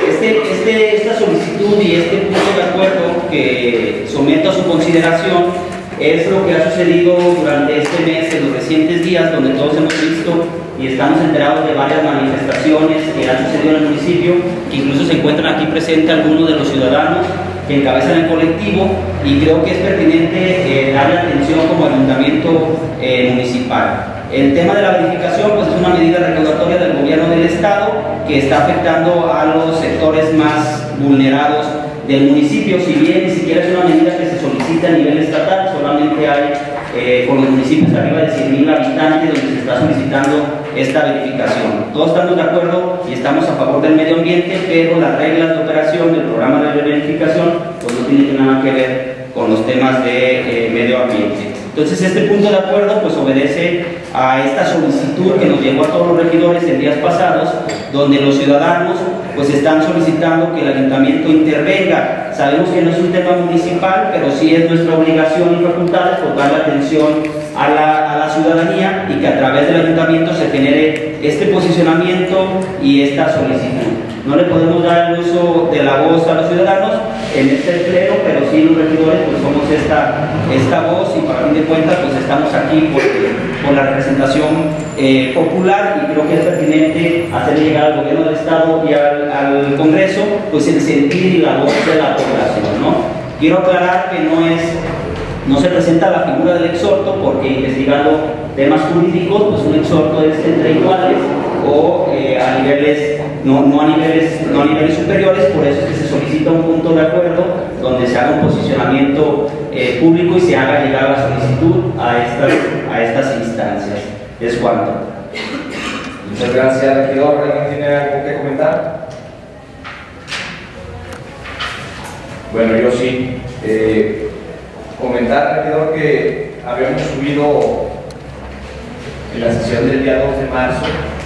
esta solicitud y este punto de acuerdo que someto a su consideración es lo que ha sucedido durante este mes, en los recientes días, donde todos hemos visto y estamos enterados de varias manifestaciones que han sucedido en el municipio, que incluso se encuentran aquí presentes algunos de los ciudadanos que encabezan el colectivo, y creo que es pertinente darle atención como ayuntamiento municipal. El tema de la verificación pues es una medida recaudatoria del gobierno del estado que está afectando a los sectores más vulnerados del municipio. Si bien ni siquiera es una medida que se solicita a nivel estatal, solamente hay con los municipios arriba de 100.000 habitantes donde se está solicitando esta verificación. Todos estamos de acuerdo y estamos a favor del medio ambiente, pero las reglas de operación del programa de verificación pues no tienen nada que ver con los temas de medio ambiente. Entonces este punto de acuerdo pues obedece a esta solicitud que nos llegó a todos los regidores en días pasados, donde los ciudadanos pues están solicitando que el ayuntamiento intervenga. Sabemos que no es un tema municipal, pero sí es nuestra obligación y facultad por darle atención a la ciudadanía y que a través del ayuntamiento se genere este posicionamiento y esta solicitud. No le podemos dar el uso de la voz a los ciudadanos en este pleno, pero sí los regidores pues somos esta voz, y para fin de cuentas pues estamos aquí por la representación popular, y creo que es pertinente hacerle llegar al gobierno del estado y al Congreso pues el sentir y la voz de la población, ¿no? Quiero aclarar que no se presenta la figura del exhorto, porque investigando temas jurídicos pues un exhorto es entre iguales o a niveles no a niveles superiores. Por eso es que se solicita un punto de acuerdo donde se haga un posicionamiento público y se haga llegar la solicitud a estas instancias. Es cuanto. Muchas gracias, regidor. ¿Alguien tiene algo que comentar? Bueno, yo sí. Comentar, regidor, que habíamos subido en la sesión del día 2 de marzo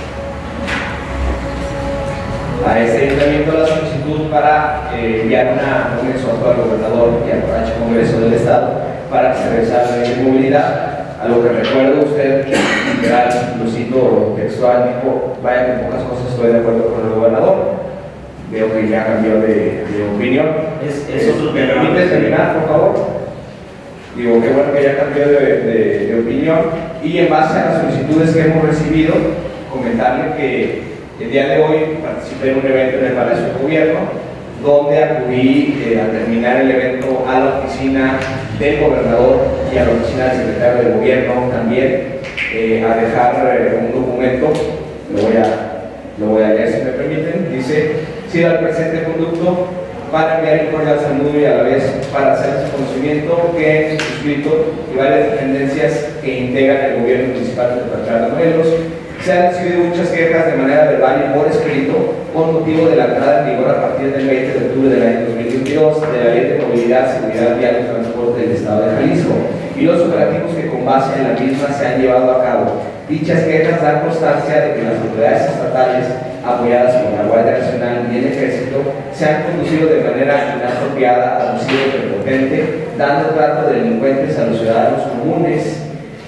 a este ayuntamiento la solicitud para enviar un exhorto al gobernador y al Congreso del Estado para que se realizara la ley de movilidad. A lo que recuerdo, usted, literal, lo cito textual, dijo: vaya, con pocas cosas estoy de acuerdo con el gobernador. Veo que ya cambió de opinión. ¿Me permite terminar, por favor? Digo, qué bueno que ya cambió de opinión, y en base a las solicitudes que hemos recibido, comentarle que el día de hoy participé en un evento en el Palacio de Gobierno, donde acudí a terminar el evento a la oficina del gobernador y a la oficina del secretario del gobierno también, a dejar un documento. Lo voy a leer, si me permiten. Dice: siga el presente conducto para enviar un cordial saludo y a la vez para hacer su conocimiento que he suscrito y varias dependencias que integran el gobierno municipal de Tepatlán de Morelos se han recibido muchas quejas de manera verbal y por escrito con motivo de la entrada en vigor a partir del 20 de octubre del año 2022 de la Ley de Movilidad, Seguridad Vial y Transporte del Estado de Jalisco y los operativos que con base en la misma se han llevado a cabo. Dichas quejas dan constancia de que las autoridades estatales, apoyadas por la Guardia Nacional y el Ejército, se han conducido de manera inapropiada, abusiva y prepotente, dando trato de delincuentes a los ciudadanos comunes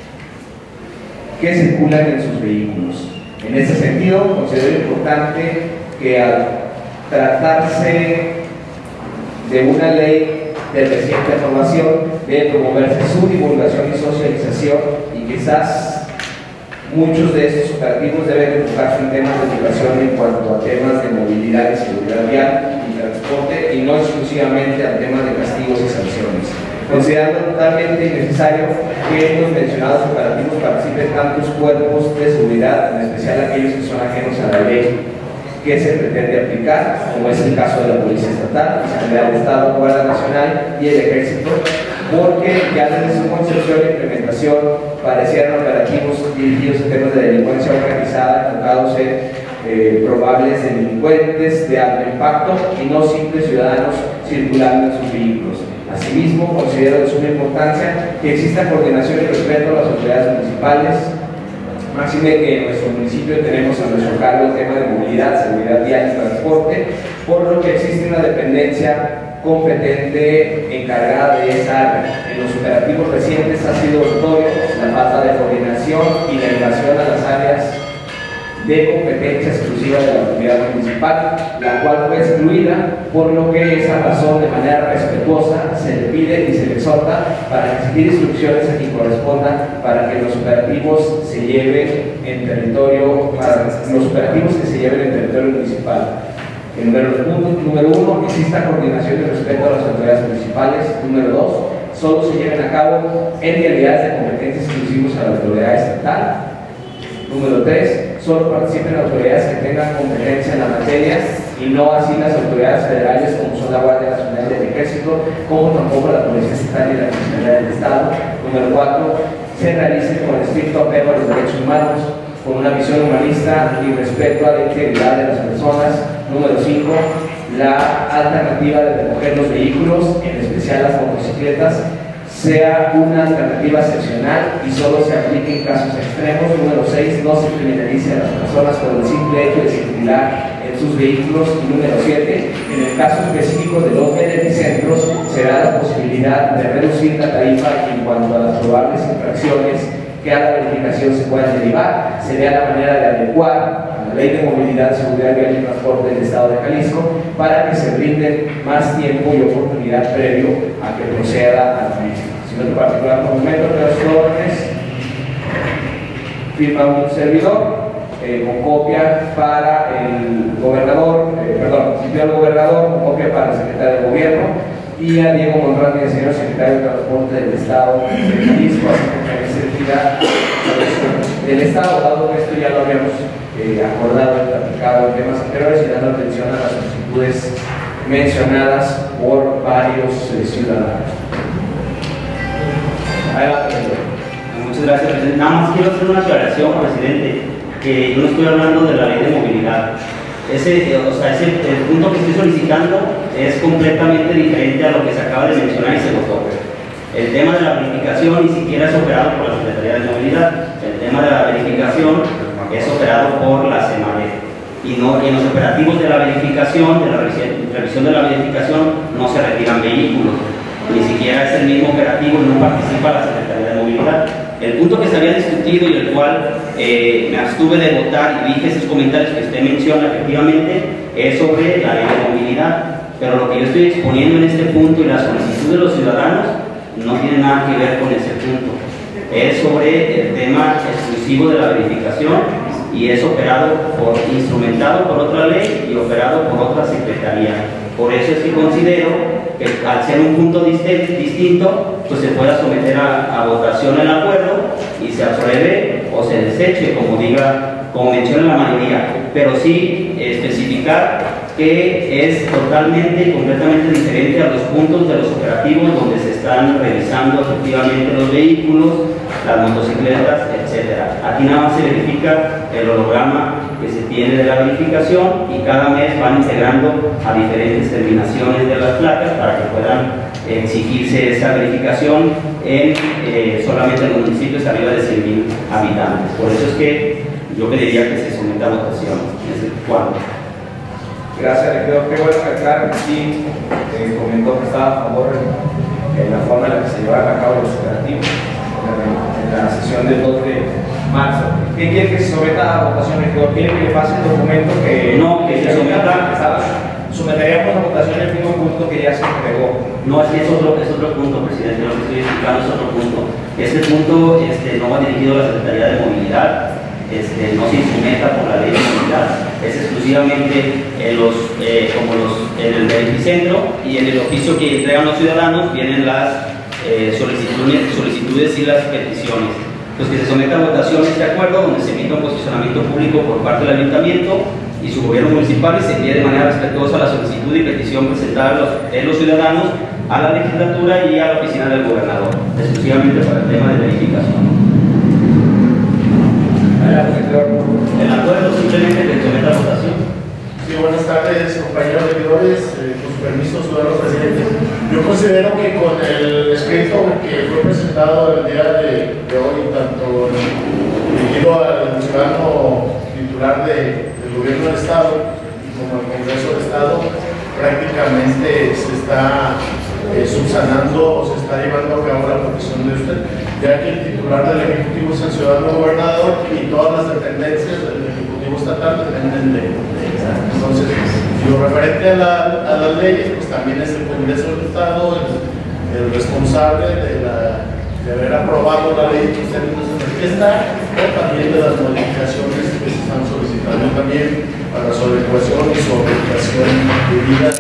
que circulan en sus vehículos. En ese sentido, considero importante que al tratarse de una ley de reciente aprobación, debe promoverse su divulgación y socialización, y quizás muchos de estos operativos deben enfocarse en temas de educación en cuanto a temas de movilidad y seguridad vial y transporte, y no exclusivamente a temas de castigos y sanciones. Considerando totalmente innecesario que en los mencionados operativos participen tantos cuerpos de seguridad, en especial aquellos que son ajenos a la ley que se pretende aplicar, como es el caso de la Policía Estatal, la Secretaría de Estado, Guardia Nacional y el Ejército, porque ya desde su concepción e implementación parecieran operativos dirigidos a temas de delincuencia organizada, enfocados en probables delincuentes de alto impacto y no simples ciudadanos circulando en sus vehículos. Asimismo, considero de suma importancia que exista coordinación y respeto a las autoridades municipales, máxime que en nuestro municipio tenemos a nuestro cargo el tema de movilidad, seguridad vial y transporte, por lo que existe una dependencia competente encargada de esa área. En los operativos recientes ha sido notorio la falta de coordinación y la invasión a las áreas de competencia exclusiva de la autoridad municipal, la cual fue excluida, por lo que esa razón de manera respetuosa se le pide y se le exhorta para exigir instrucciones a quien corresponda para que los operativos se lleven en territorio, municipal. Número 1, exista coordinación y respeto a las autoridades municipales. Número 2, solo se lleven a cabo en realidades de competencia exclusivos a la autoridad estatal. Número 3, solo participen autoridades que tengan competencia en la materia y no así las autoridades federales como son la Guardia Nacional del Ejército, como tampoco la Policía Estatal y la Fiscalía del Estado. Número 4, se realice con estricto apego a los derechos humanos, con una visión humanista y respeto a la integridad de las personas. Número 5, la alternativa de recoger los vehículos, en especial las motocicletas, sea una alternativa excepcional y solo se aplique en casos extremos. Número 6, no se criminalice a las personas por el simple hecho de circular en sus vehículos. Y número 7, en el caso específico de los beneficentros, se da la posibilidad de reducir la tarifa en cuanto a las probables infracciones que a la verificación se puedan derivar. Se vea la manera de adecuar a la Ley de Movilidad, Seguridad Vial y Transporte del Estado de Jalisco para que se brinden más tiempo y oportunidad previo a que proceda a la misma. Si no, en particular, por momento, de las órdenes, firma un servidor con copia para el gobernador, pidió al gobernador, con copia para el secretario de Gobierno, y a Diego Mondragón, señor secretario de Transporte del Estado de Jalisco, así como también se retira del Estado, dado que esto ya lo habíamos acordado y platicado en temas anteriores y dando atención a las solicitudes mencionadas por varios ciudadanos. Adelante, señor. Muchas gracias, presidente. Nada más quiero hacer una aclaración, presidente, que yo no estoy hablando de la ley de movilidad. El punto que estoy solicitando es completamente diferente a lo que se acaba de mencionar y se votó. El tema de la verificación ni siquiera es operado por la Secretaría de Movilidad. El tema de la verificación es operado por la SEMARET. Y en los operativos de la verificación, de la revisión de la verificación, no se retiran vehículos. Ni siquiera es el mismo operativo, no participa la Secretaría de Movilidad. El punto que se había discutido y el cual me abstuve de votar y dije esos comentarios que usted menciona efectivamente es sobre la ley de movilidad, pero lo que yo estoy exponiendo en este punto y la solicitud de los ciudadanos no tiene nada que ver con ese punto. Es sobre el tema exclusivo de la verificación y es instrumentado por otra ley y operado por otra secretaría. Por eso es que considero que al ser un punto distinto, pues se pueda someter a votación el acuerdo y se apruebe o se deseche, como menciona la mayoría, pero sí especificar que es totalmente y completamente diferente a los puntos de los operativos donde se están revisando efectivamente los vehículos, las motocicletas, etc. Aquí nada más se verifica el holograma que se tiene de la verificación y cada mes van integrando a diferentes terminaciones de las placas para que puedan exigirse esa verificación en solamente en los municipios arriba de 100.000 habitantes. Por eso es que yo pediría que se someta a votación en ese cuadro. Gracias, regidor. Qué bueno que acá sí comentó que estaba a favor de la forma en la que se llevaron a cabo los operativos en la sesión del 2 de marzo. ¿Qué quiere que se someta a votación, regidor? ¿Quiere que le pase el documento que no, que se someta? Someteríamos a votación el mismo punto que ya se entregó. No, es que es otro punto, presidente. Lo que estoy explicando es otro punto. Este punto no va dirigido a la Secretaría de Movilidad. No se instrumenta por la ley de movilidad, es exclusivamente en el verificentro y en el oficio que entregan los ciudadanos vienen las solicitudes y las peticiones. Pues que se someta a votación este acuerdo donde se emita un posicionamiento público por parte del ayuntamiento y su gobierno municipal y se envíe de manera respetuosa la solicitud y petición presentada de los ciudadanos a la legislatura y a la oficina del gobernador, exclusivamente para el tema de verificación. El acuerdo simplemente que se someta a tardes, compañeros regidores, con su permiso, ciudadano presidente. Yo considero que con el escrito que fue presentado el día de hoy, tanto dirigido al ciudadano titular del gobierno del Estado como al Congreso del Estado, prácticamente se está subsanando o se está llevando a cabo la petición de usted, ya que el titular del Ejecutivo es el ciudadano gobernador y todas las dependencias del Ejecutivo estatal dependen de entonces, lo referente a las leyes, pues también es el Congreso del Estado el responsable de haber aprobado la ley que usted está, pero también de las modificaciones que se están solicitando también para su adecuación y su aplicación de vida.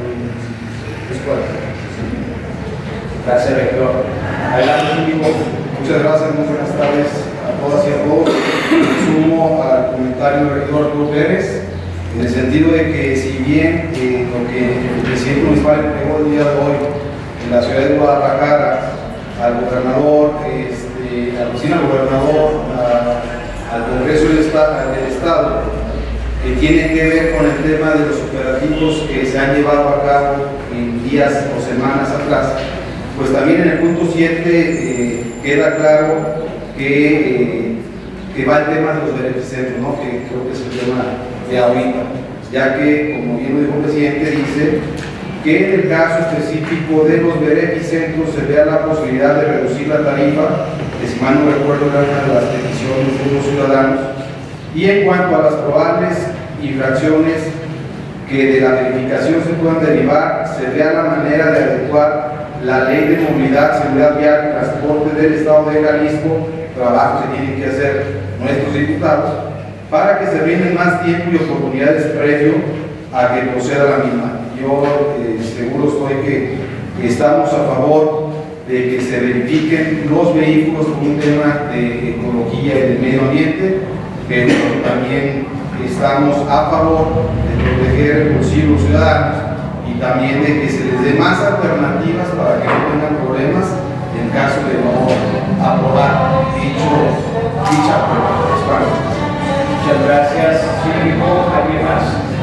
Gracias, rector. Adelante, Muchas gracias, muy buenas tardes a todas y a todos. Sumo al comentario del regidor Arturo Pérez, en el sentido de que si bien lo que el presidente municipal entregó el día de hoy en la ciudad de Guadalajara al gobernador, a la oficina del gobernador, al Congreso del Estado, que tiene que ver con el tema de los operativos que se han llevado a cabo en días o semanas atrás, pues también en el punto 7 queda claro que va el tema de los beneficentros, ¿no? Que creo que es el tema de ahorita, ya que, como bien lo dijo el presidente, dice que en el caso específico de los beneficentros se vea la posibilidad de reducir la tarifa, que si mal no recuerdo era una de las peticiones de los ciudadanos, y en cuanto a las probables infracciones que de la verificación se puedan derivar, se vea la manera de adecuar la Ley de Movilidad, Seguridad Vial y Transporte del Estado de Jalisco, trabajo que tienen que hacer nuestros diputados, para que se brinden más tiempo y oportunidades previo a que proceda la misma. Yo seguro estoy que estamos a favor de que se verifiquen los vehículos por un tema de ecología y de medio ambiente, pero también estamos a favor de proteger el bolsillo de los ciudadanos y también de que se les dé más alternativas para que no tengan problemas en caso de no aprobar dicha prueba. Muchas gracias. ¿Alguien más?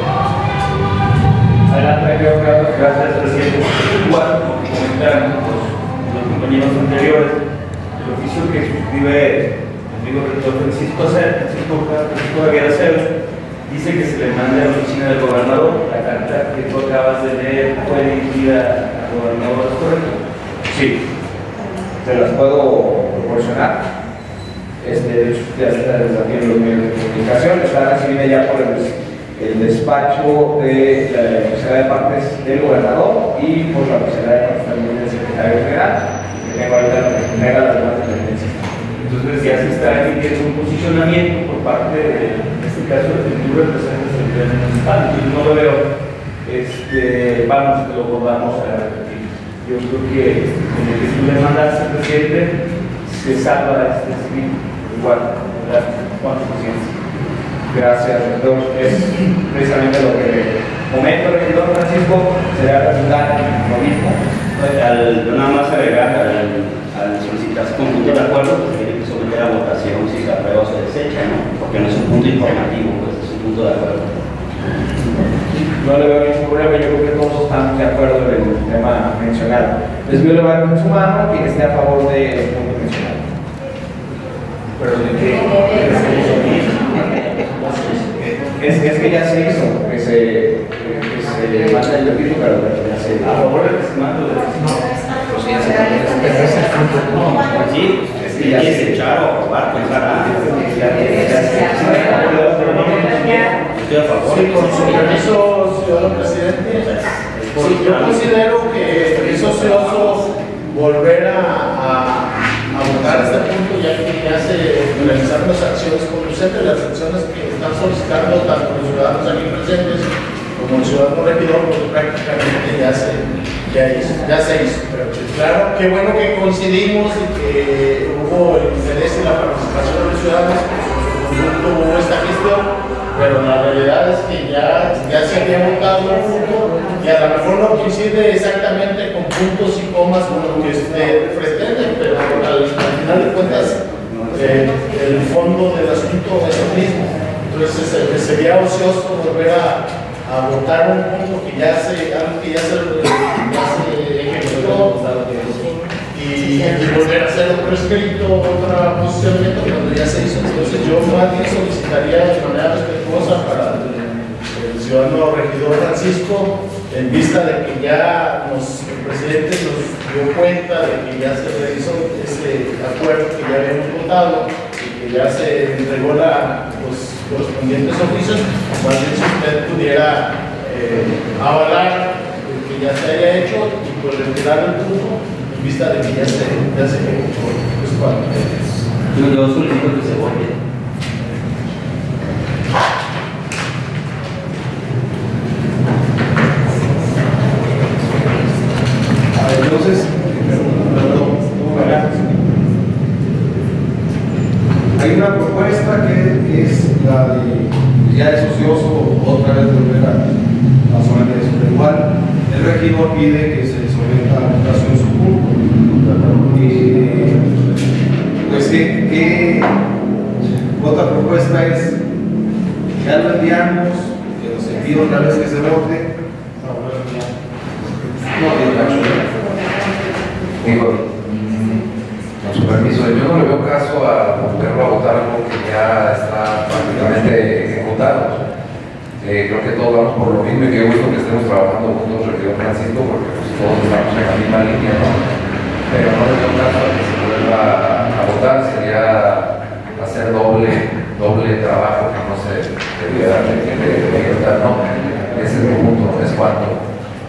Adelante, Gracias, presidente. Igual, como comentaron los compañeros anteriores, el oficio que suscribe el amigo rector Francisco Javier Aceves dice que se le mande a la oficina del gobernador. La carta que tú acabas de leer fue dirigida al gobernador, ¿es correcto? Sí. Se las puedo proporcionar. De hecho, ya está desde aquí en los medios de comunicación. Está recibida ya por el despacho de la Sociedad de Partes del gobernador y por la Sociedad de Partes también del secretario general, que tengo ahorita la que entrega las demás dependencias. Entonces ya se está emitiendo un posicionamiento por parte de, en este caso, del tu representante del gobierno municipal. Entonces no lo veo, vamos a repetir. Yo creo que en el que tú le mandaste al presidente se salva este escrito. Igual, ¿cuánto por ciento? Gracias, rector. Es precisamente lo que comento, regidor Francisco, será redundante lo mismo. Nada más agregar al solicitarse conjunto de acuerdo, pues tiene que someter a votación si se aprueba o se desecha, ¿no? Porque no es un punto informativo, pues es un punto de acuerdo. No le veo ningún problema, yo creo que todos estamos de acuerdo en el tema mencionado. Les voy a levantar en su mano quien esté a favor del punto mencionado. Pero de que es que ya se hizo, que se manda el repito, pero ya se a favor del que se manda pues ya se Sí, es que ya se echar o aprobar, pues para. Estoy a favor. Sí, con su permiso, ciudadano presidente. Sí, yo considero que es ocioso volver a votar este punto, ya que ya se realizaron las acciones conducentes, las acciones que están solicitando tanto los ciudadanos aquí presentes como el ciudadano regidor, pues prácticamente ya se hizo. Pero claro, qué bueno que coincidimos y que hubo el interés y la participación de los ciudadanos, hubo esta gestión, pero la realidad es que ya se había votado un punto y a lo mejor no coincide exactamente con puntos y comas con lo que usted pretende, pero al final de cuentas el fondo del asunto es el mismo. Entonces sería ocioso volver a a votar un punto que ya se ejecutó y volver a hacer otro escrito, otro posicionamiento cuando ya se hizo. Entonces yo más bien solicitaría de manera respetuosa para el ciudadano regidor Francisco, en vista de que ya el presidente nos dio cuenta de que ya se realizó ese acuerdo que ya habíamos votado y que ya se entregó los correspondientes oficios, más bien si usted pudiera avalar que ya se haya hecho y pues retirar el punto en vista de que ya se ejecutó. Yo solicito que se vote. Entonces, hay una propuesta que es la de, ya es ocioso otra vez volver a someter eso, pero igual el regidor pide que se someta a votación su punto. Pues que otra propuesta es, ya lo enviamos, en el sentido tal vez que se vote. Digo, con su permiso, yo no le veo caso a volverlo a votar algo que ya está prácticamente ejecutado. Creo que todos vamos por lo mismo y qué gusto que estemos trabajando juntos, regidor Francisco, porque pues, todos estamos en la misma línea, ¿no? Pero no le veo caso a que se vuelva a votar, sería hacer doble trabajo que no se debiera ejecutar, ¿no? Ese es mi punto, es cuanto.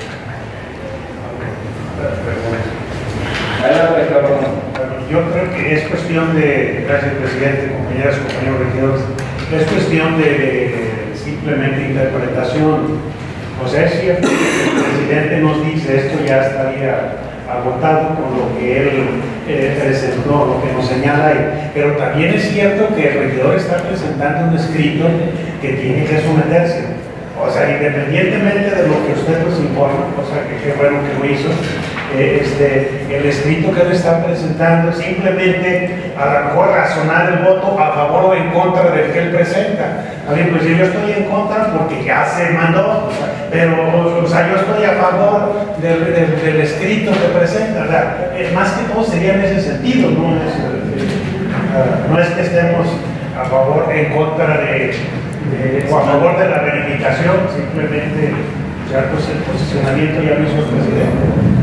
Yo creo que es cuestión de, gracias presidente, compañeras, compañeros regidores, es cuestión de simplemente interpretación. O sea, es cierto que el presidente nos dice esto ya estaría agotado con lo que él presentó, lo que nos señala ahí, pero también es cierto que el regidor está presentando un escrito que tiene que someterse. O sea, independientemente de lo que usted nos informa, cosa que qué bueno que lo hizo, el escrito que él está presentando, simplemente a lo mejor razonar el voto a favor o en contra del que él presenta. A ver, pues yo estoy en contra porque ya se mandó, pero o sea, yo estoy a favor del escrito que presenta. O sea, más que todo sería en ese sentido, no es que estemos a favor en contra o a favor de la verificación, simplemente ya pues el posicionamiento ya lo hizo el presidente.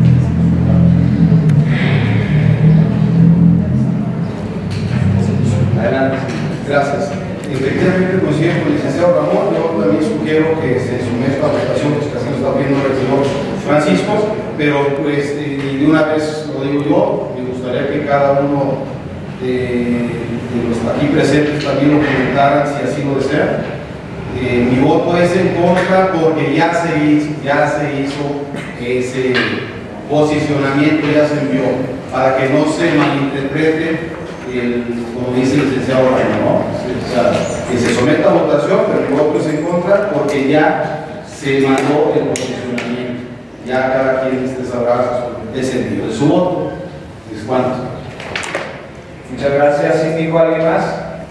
Adelante. Gracias. Efectivamente coincido con el licenciado Ramón. Yo también sugiero que se someta a votación, pues que así lo está pidiendo el regidor Francisco, pero pues de una vez lo digo yo, me gustaría que cada uno de los aquí presentes también lo comentaran si así lo desean. Mi voto es en contra porque ya se hizo ese posicionamiento, ya se envió, para que no se malinterprete como dice el licenciado Reyna, ¿no? O sea, que se someta a votación, pero mi voto es en contra porque ya se mandó el posicionamiento. Ya cada quien sabrá el sentido de su voto. ¿Es cuánto? Muchas gracias. ¿Síndico alguien más?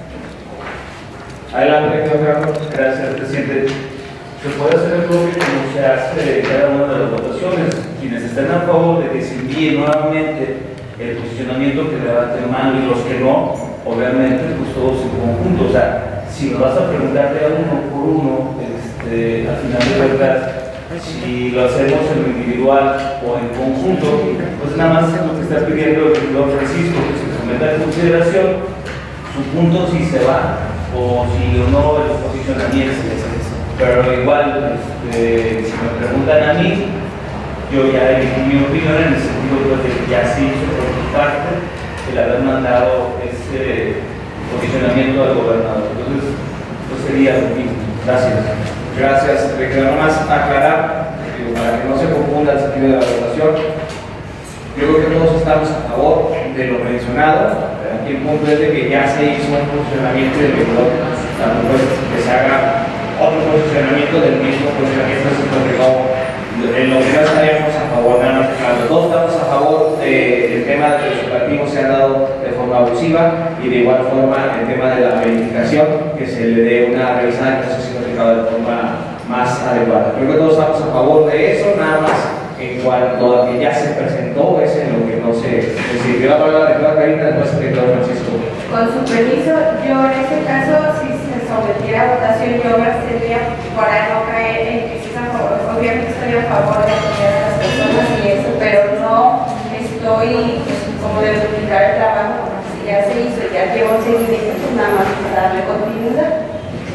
Adelante, Carlos. Gracias, presidente. Se puede hacer el bloque como se hace cada una de las votaciones. Quienes estén a favor de que se envíe nuevamente el posicionamiento que levanten mano y los que no, obviamente, pues todos en conjunto. O sea, si nos vas a preguntar de uno por uno, al final de cuentas, si lo hacemos en lo individual o en conjunto, pues nada más es lo que está pidiendo el regidor Francisco, que se someta a consideración su punto si se va o si o no el posicionamiento. Pero igual, si me preguntan a mí, yo ya emití mi opinión en el sentido de que ya se hizo por mi parte el haber mandado este posicionamiento al gobernador. Entonces, eso sería lo mismo. Gracias. Gracias. Quiero nomás aclarar, para que no se confunda el sentido de la votación. Yo creo que todos estamos a favor de lo mencionado. Aquí el punto es de que ya se hizo un posicionamiento del gobernador, pues que se haga otro posicionamiento del mismo posicionamiento, porque no. En lo que no estaríamos a favor, nada más, los dos estamos a favor del tema de que los operativos se han dado de forma abusiva y de igual forma el tema de la verificación, que se le dé una revisada, que no se ha aplicado de forma más adecuada. Creo que todos estamos a favor de eso, nada más en cuanto a que ya se presentó, es en lo que no se decidió. Ahora la Karina, después el director Francisco. Con su permiso, yo en este caso, si se sometiera a votación, yo me abstendría para no caer en que si obviamente estoy a favor de apoyar a las personas y eso, pero no estoy como de duplicar el trabajo, porque si ya se hizo, ya llevo 6 meses, pues nada más para darle continuidad.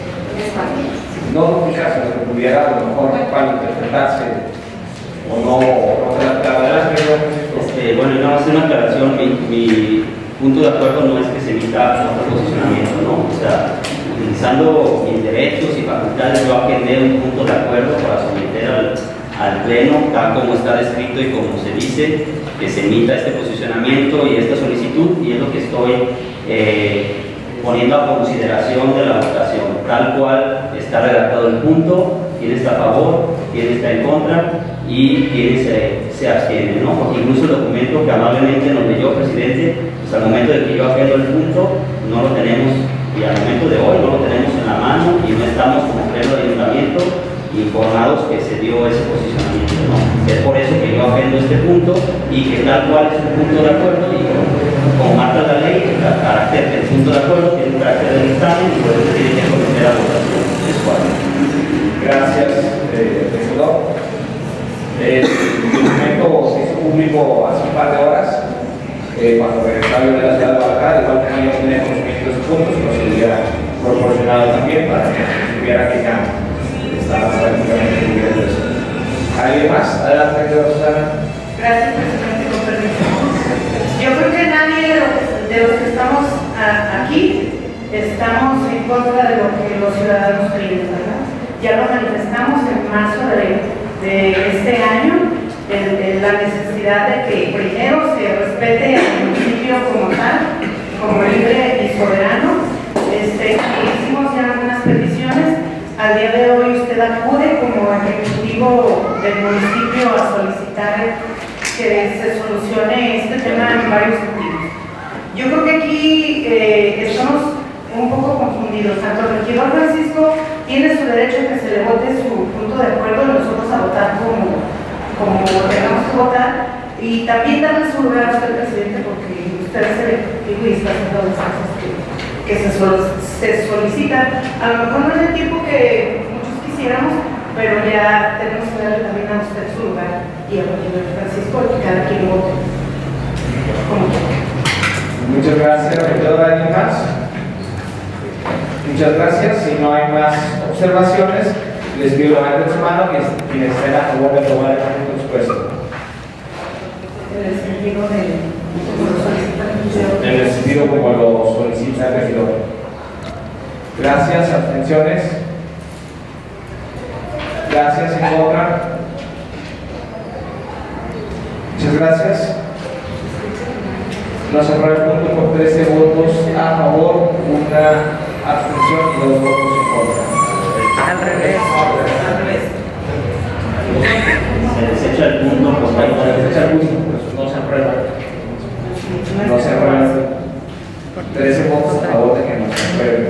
No duplicar, sino que pudiera a lo mejor para interpretarse o no la verdad es que bueno, nada más una aclaración, mi punto de acuerdo no es que se emita otro posicionamiento, ¿no? O sea, utilizando mis derechos y facultades, yo agendé un punto de acuerdo para someter al Pleno, tal como está descrito y como se dice, que se emita este posicionamiento y esta solicitud, y es lo que estoy poniendo a consideración de la votación, tal cual está redactado el punto, quién está a favor, quién está en contra y quién se abstiene, ¿no? Porque incluso el documento que amablemente nos leyó, presidente, pues al momento de que yo agendo el punto, no lo tenemos, y al momento de hoy no lo tenemos en la mano y no estamos como pleno de ayuntamiento informados que se dio ese posicionamiento, ¿no? Es por eso que yo agendo este punto y que tal cual es un punto de acuerdo y como marca la ley, el carácter del punto de acuerdo tiene un carácter de dictamen y por eso tiene que someter a votación. Es cual. Gracias, regidor. El documento se hizo público hace un par de horas, cuando regresaba de la ciudad de Guadalajara, igual que no tenía conocimiento de esos puntos, pero se hubiera proporcionado también para que se supiera que ya estaba prácticamente cubierto eso. ¿Alguien más? Adelante, regidor Susana. Gracias, presidente, con permiso. Yo creo que nadie de los que estamos aquí estamos en contra de lo que los ciudadanos piden, ¿verdad? Ya lo manifestamos en marzo de este año, la necesidad de que primero se respete al municipio como tal, como libre y soberano. Hicimos ya algunas peticiones. Al día de hoy usted acude como ejecutivo del municipio a solicitar que se solucione este tema en varios sentidos. Yo creo que aquí estamos un poco confundidos. Tanto el regidor Francisco tiene su derecho a que se le vote su punto de acuerdo y nosotros a votar como tengamos que votar, y también darle su lugar a usted, presidente, porque usted es el ejecutivo y está haciendo las cosas que se solicitan. A lo mejor no es el tiempo que muchos quisiéramos, pero ya tenemos que darle también a usted su lugar y a regidor Francisco, que cada quien vote como quiera. Muchas gracias, regidor. ¿Alguien más? Muchas gracias. Si no hay más observaciones, les pido levanten su mano quienes estén a favor de aprobar el punto expuesto. En el sentido En el sentido como lo solicita el regidor. Gracias. Abstenciones. Gracias. En contra. Muchas gracias. No se aprueba el punto por 13 votos a favor, una abstención y 2 votos en contra. al revés. Se desecha el punto por Se desecha el punto, pues no se aprueba. No se aprueba. 13 votos a favor de que no se apruebe.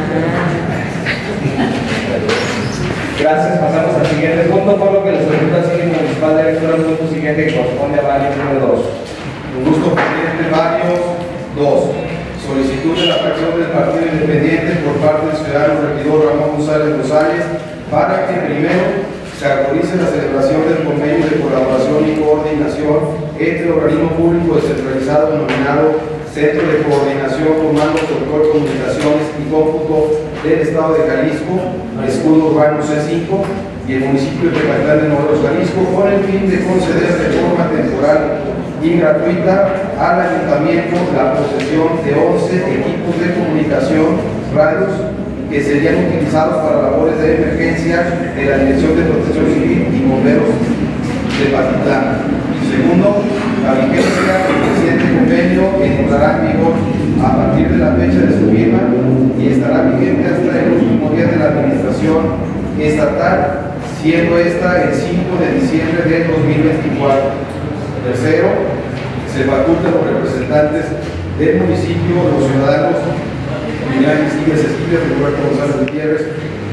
Gracias, pasamos al siguiente punto, por lo que les solicito al síndico municipal director al punto siguiente que corresponde a varios número 2. Un gusto, presidente. Varios 2. Solicitud de la fracción del Partido Independiente por parte del ciudadano regidor Ramón González González para que primero se actualice la celebración del convenio de colaboración y coordinación entre el organismo público descentralizado denominado Centro de Coordinación, Comando, Control, Comunicaciones y Cómputo del Estado de Jalisco, escudo urbano C5, y el municipio de Tepatitlán de Morelos, Jalisco, con el fin de conceder de forma temporal y gratuita al ayuntamiento la posesión de 11 equipos de comunicación, radios, que serían utilizados para labores de emergencia de la Dirección de Protección Civil y Bomberos de Tepatitlán. Segundo, la vigencia del presente convenio entrará en vigor a partir de la fecha de su firma y estará vigente hasta el último día de la administración estatal, siendo esta el 5 de diciembre de 2024. Tercero, se faculta a los representantes del municipio, los ciudadanos Miguel Esquives, Roberto González Gutiérrez,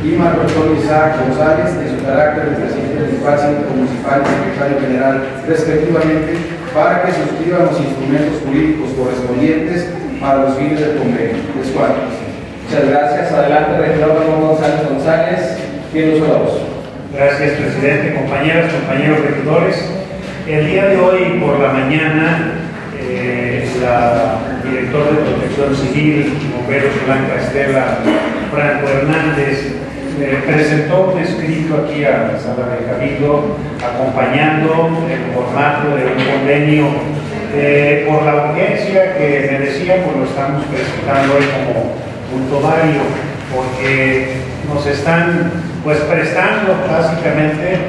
y Marco Antonio Isaac González, en su carácter de presidente municipal, síndico municipal y secretario general, respectivamente, para que suscriban los instrumentos jurídicos correspondientes para los fines del convenio. Es cuatro. Muchas gracias. Adelante, regidor Ramón González González. Tiene uso de voz. Gracias, presidente, compañeras, compañeros regidores. El día de hoy por la mañana, la directora de Protección Civil, bomberos Blanca Estela Franco Hernández, presentó un escrito aquí a la sala de Cabildo acompañando el formato de un convenio. Por la urgencia que me decía, pues lo estamos presentando hoy como punto vario, porque nos están pues prestando básicamente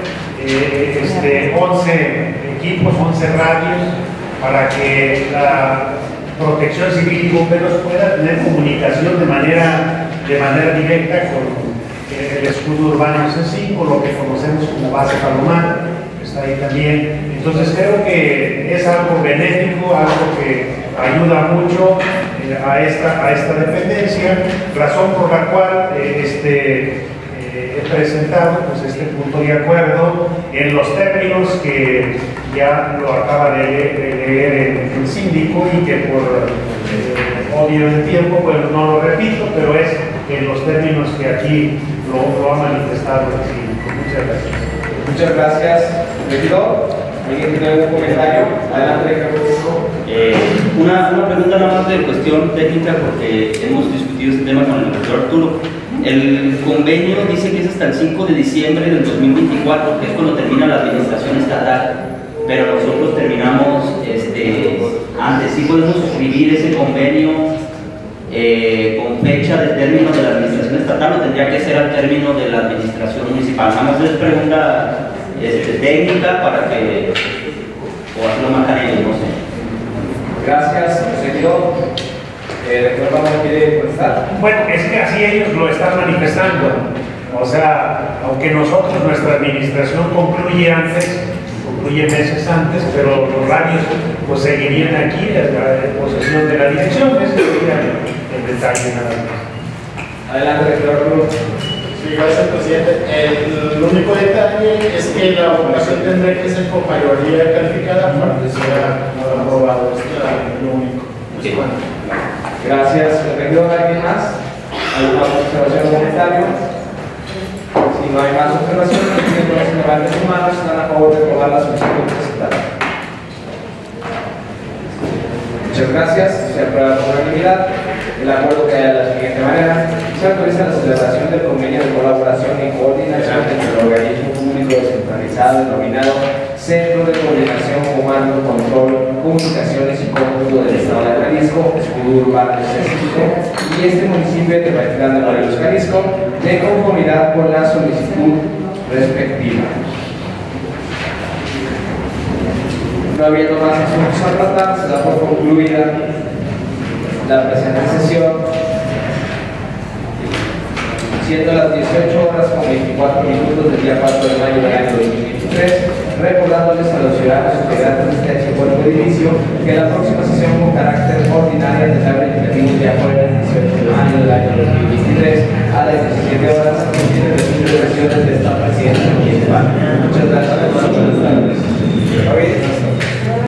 11 equipos, 11 radios, para que la Protección Civil y bomberos puedan tener comunicación de manera directa con el escudo urbano C5, lo que conocemos como base Palomar, que está ahí también. Entonces creo que es algo benéfico, algo que ayuda mucho a esta dependencia, razón por la cual he presentado pues, este punto de acuerdo en los términos que ya lo acaba de leer el síndico y que por odio del tiempo pues no lo repito, pero es en los términos que aquí lo ha manifestado el síndico. Muchas gracias. Muchas gracias, regidor. ¿Alguien tiene algún comentario? Adelante, regidor. Una pregunta nada más de cuestión técnica, porque hemos discutido este tema con el doctor Arturo. El convenio dice que es hasta el 5 de diciembre del 2024, que es cuando termina la administración estatal, pero nosotros terminamos antes. ¿Sí podemos suscribir ese convenio con fecha de término de la administración estatal o tendría que ser al término de la administración municipal? Nada más es pregunta técnica para que o hacerlo más cariño, no sé. Gracias, regidor. ¿Rector quiere contestar? Bueno, es que así ellos lo están manifestando. O sea, aunque nosotros, nuestra administración concluye meses antes, pero los radios pues seguirían aquí en posesión de la dirección. Ese sería el detalle nada más. Adelante, rector. Sí, gracias, presidente. El único detalle es que la votación tendrá que ser con mayoría calificada para que sea aprobado. Esto es lo único. Sí. Gracias, regidor. ¿Alguien más? ¿Alguna observación o comentario? Si no hay más observaciones, los que levanten sus manos están a favor de aprobar la solicitud presentada. Muchas gracias. Se aprueba por unanimidad. El acuerdo queda de la siguiente manera. Se autoriza la celebración del convenio de colaboración y coordinación entre el organismo público descentralizado denominado Centro de Coordinación, Comando, Control, Comunicaciones y Cómputo del Estado de Jalisco, escudo urbano C5, y este municipio de Tepaticán de Morelos, Jalisco, de conformidad con la solicitud respectiva. No habiendo más asuntos a tratar, se da por concluida la presente sesión, siendo las 18 horas con 24 minutos del día 4 de mayo del año 2023, recordándoles a los ciudadanos integrantes de este cuerpo de edificio que la próxima sesión con carácter ordinaria tendrá verificativos de afuera el 18 de mayo del año 2023 a las 17 horas, a partir de las sesiones de esta presidencia.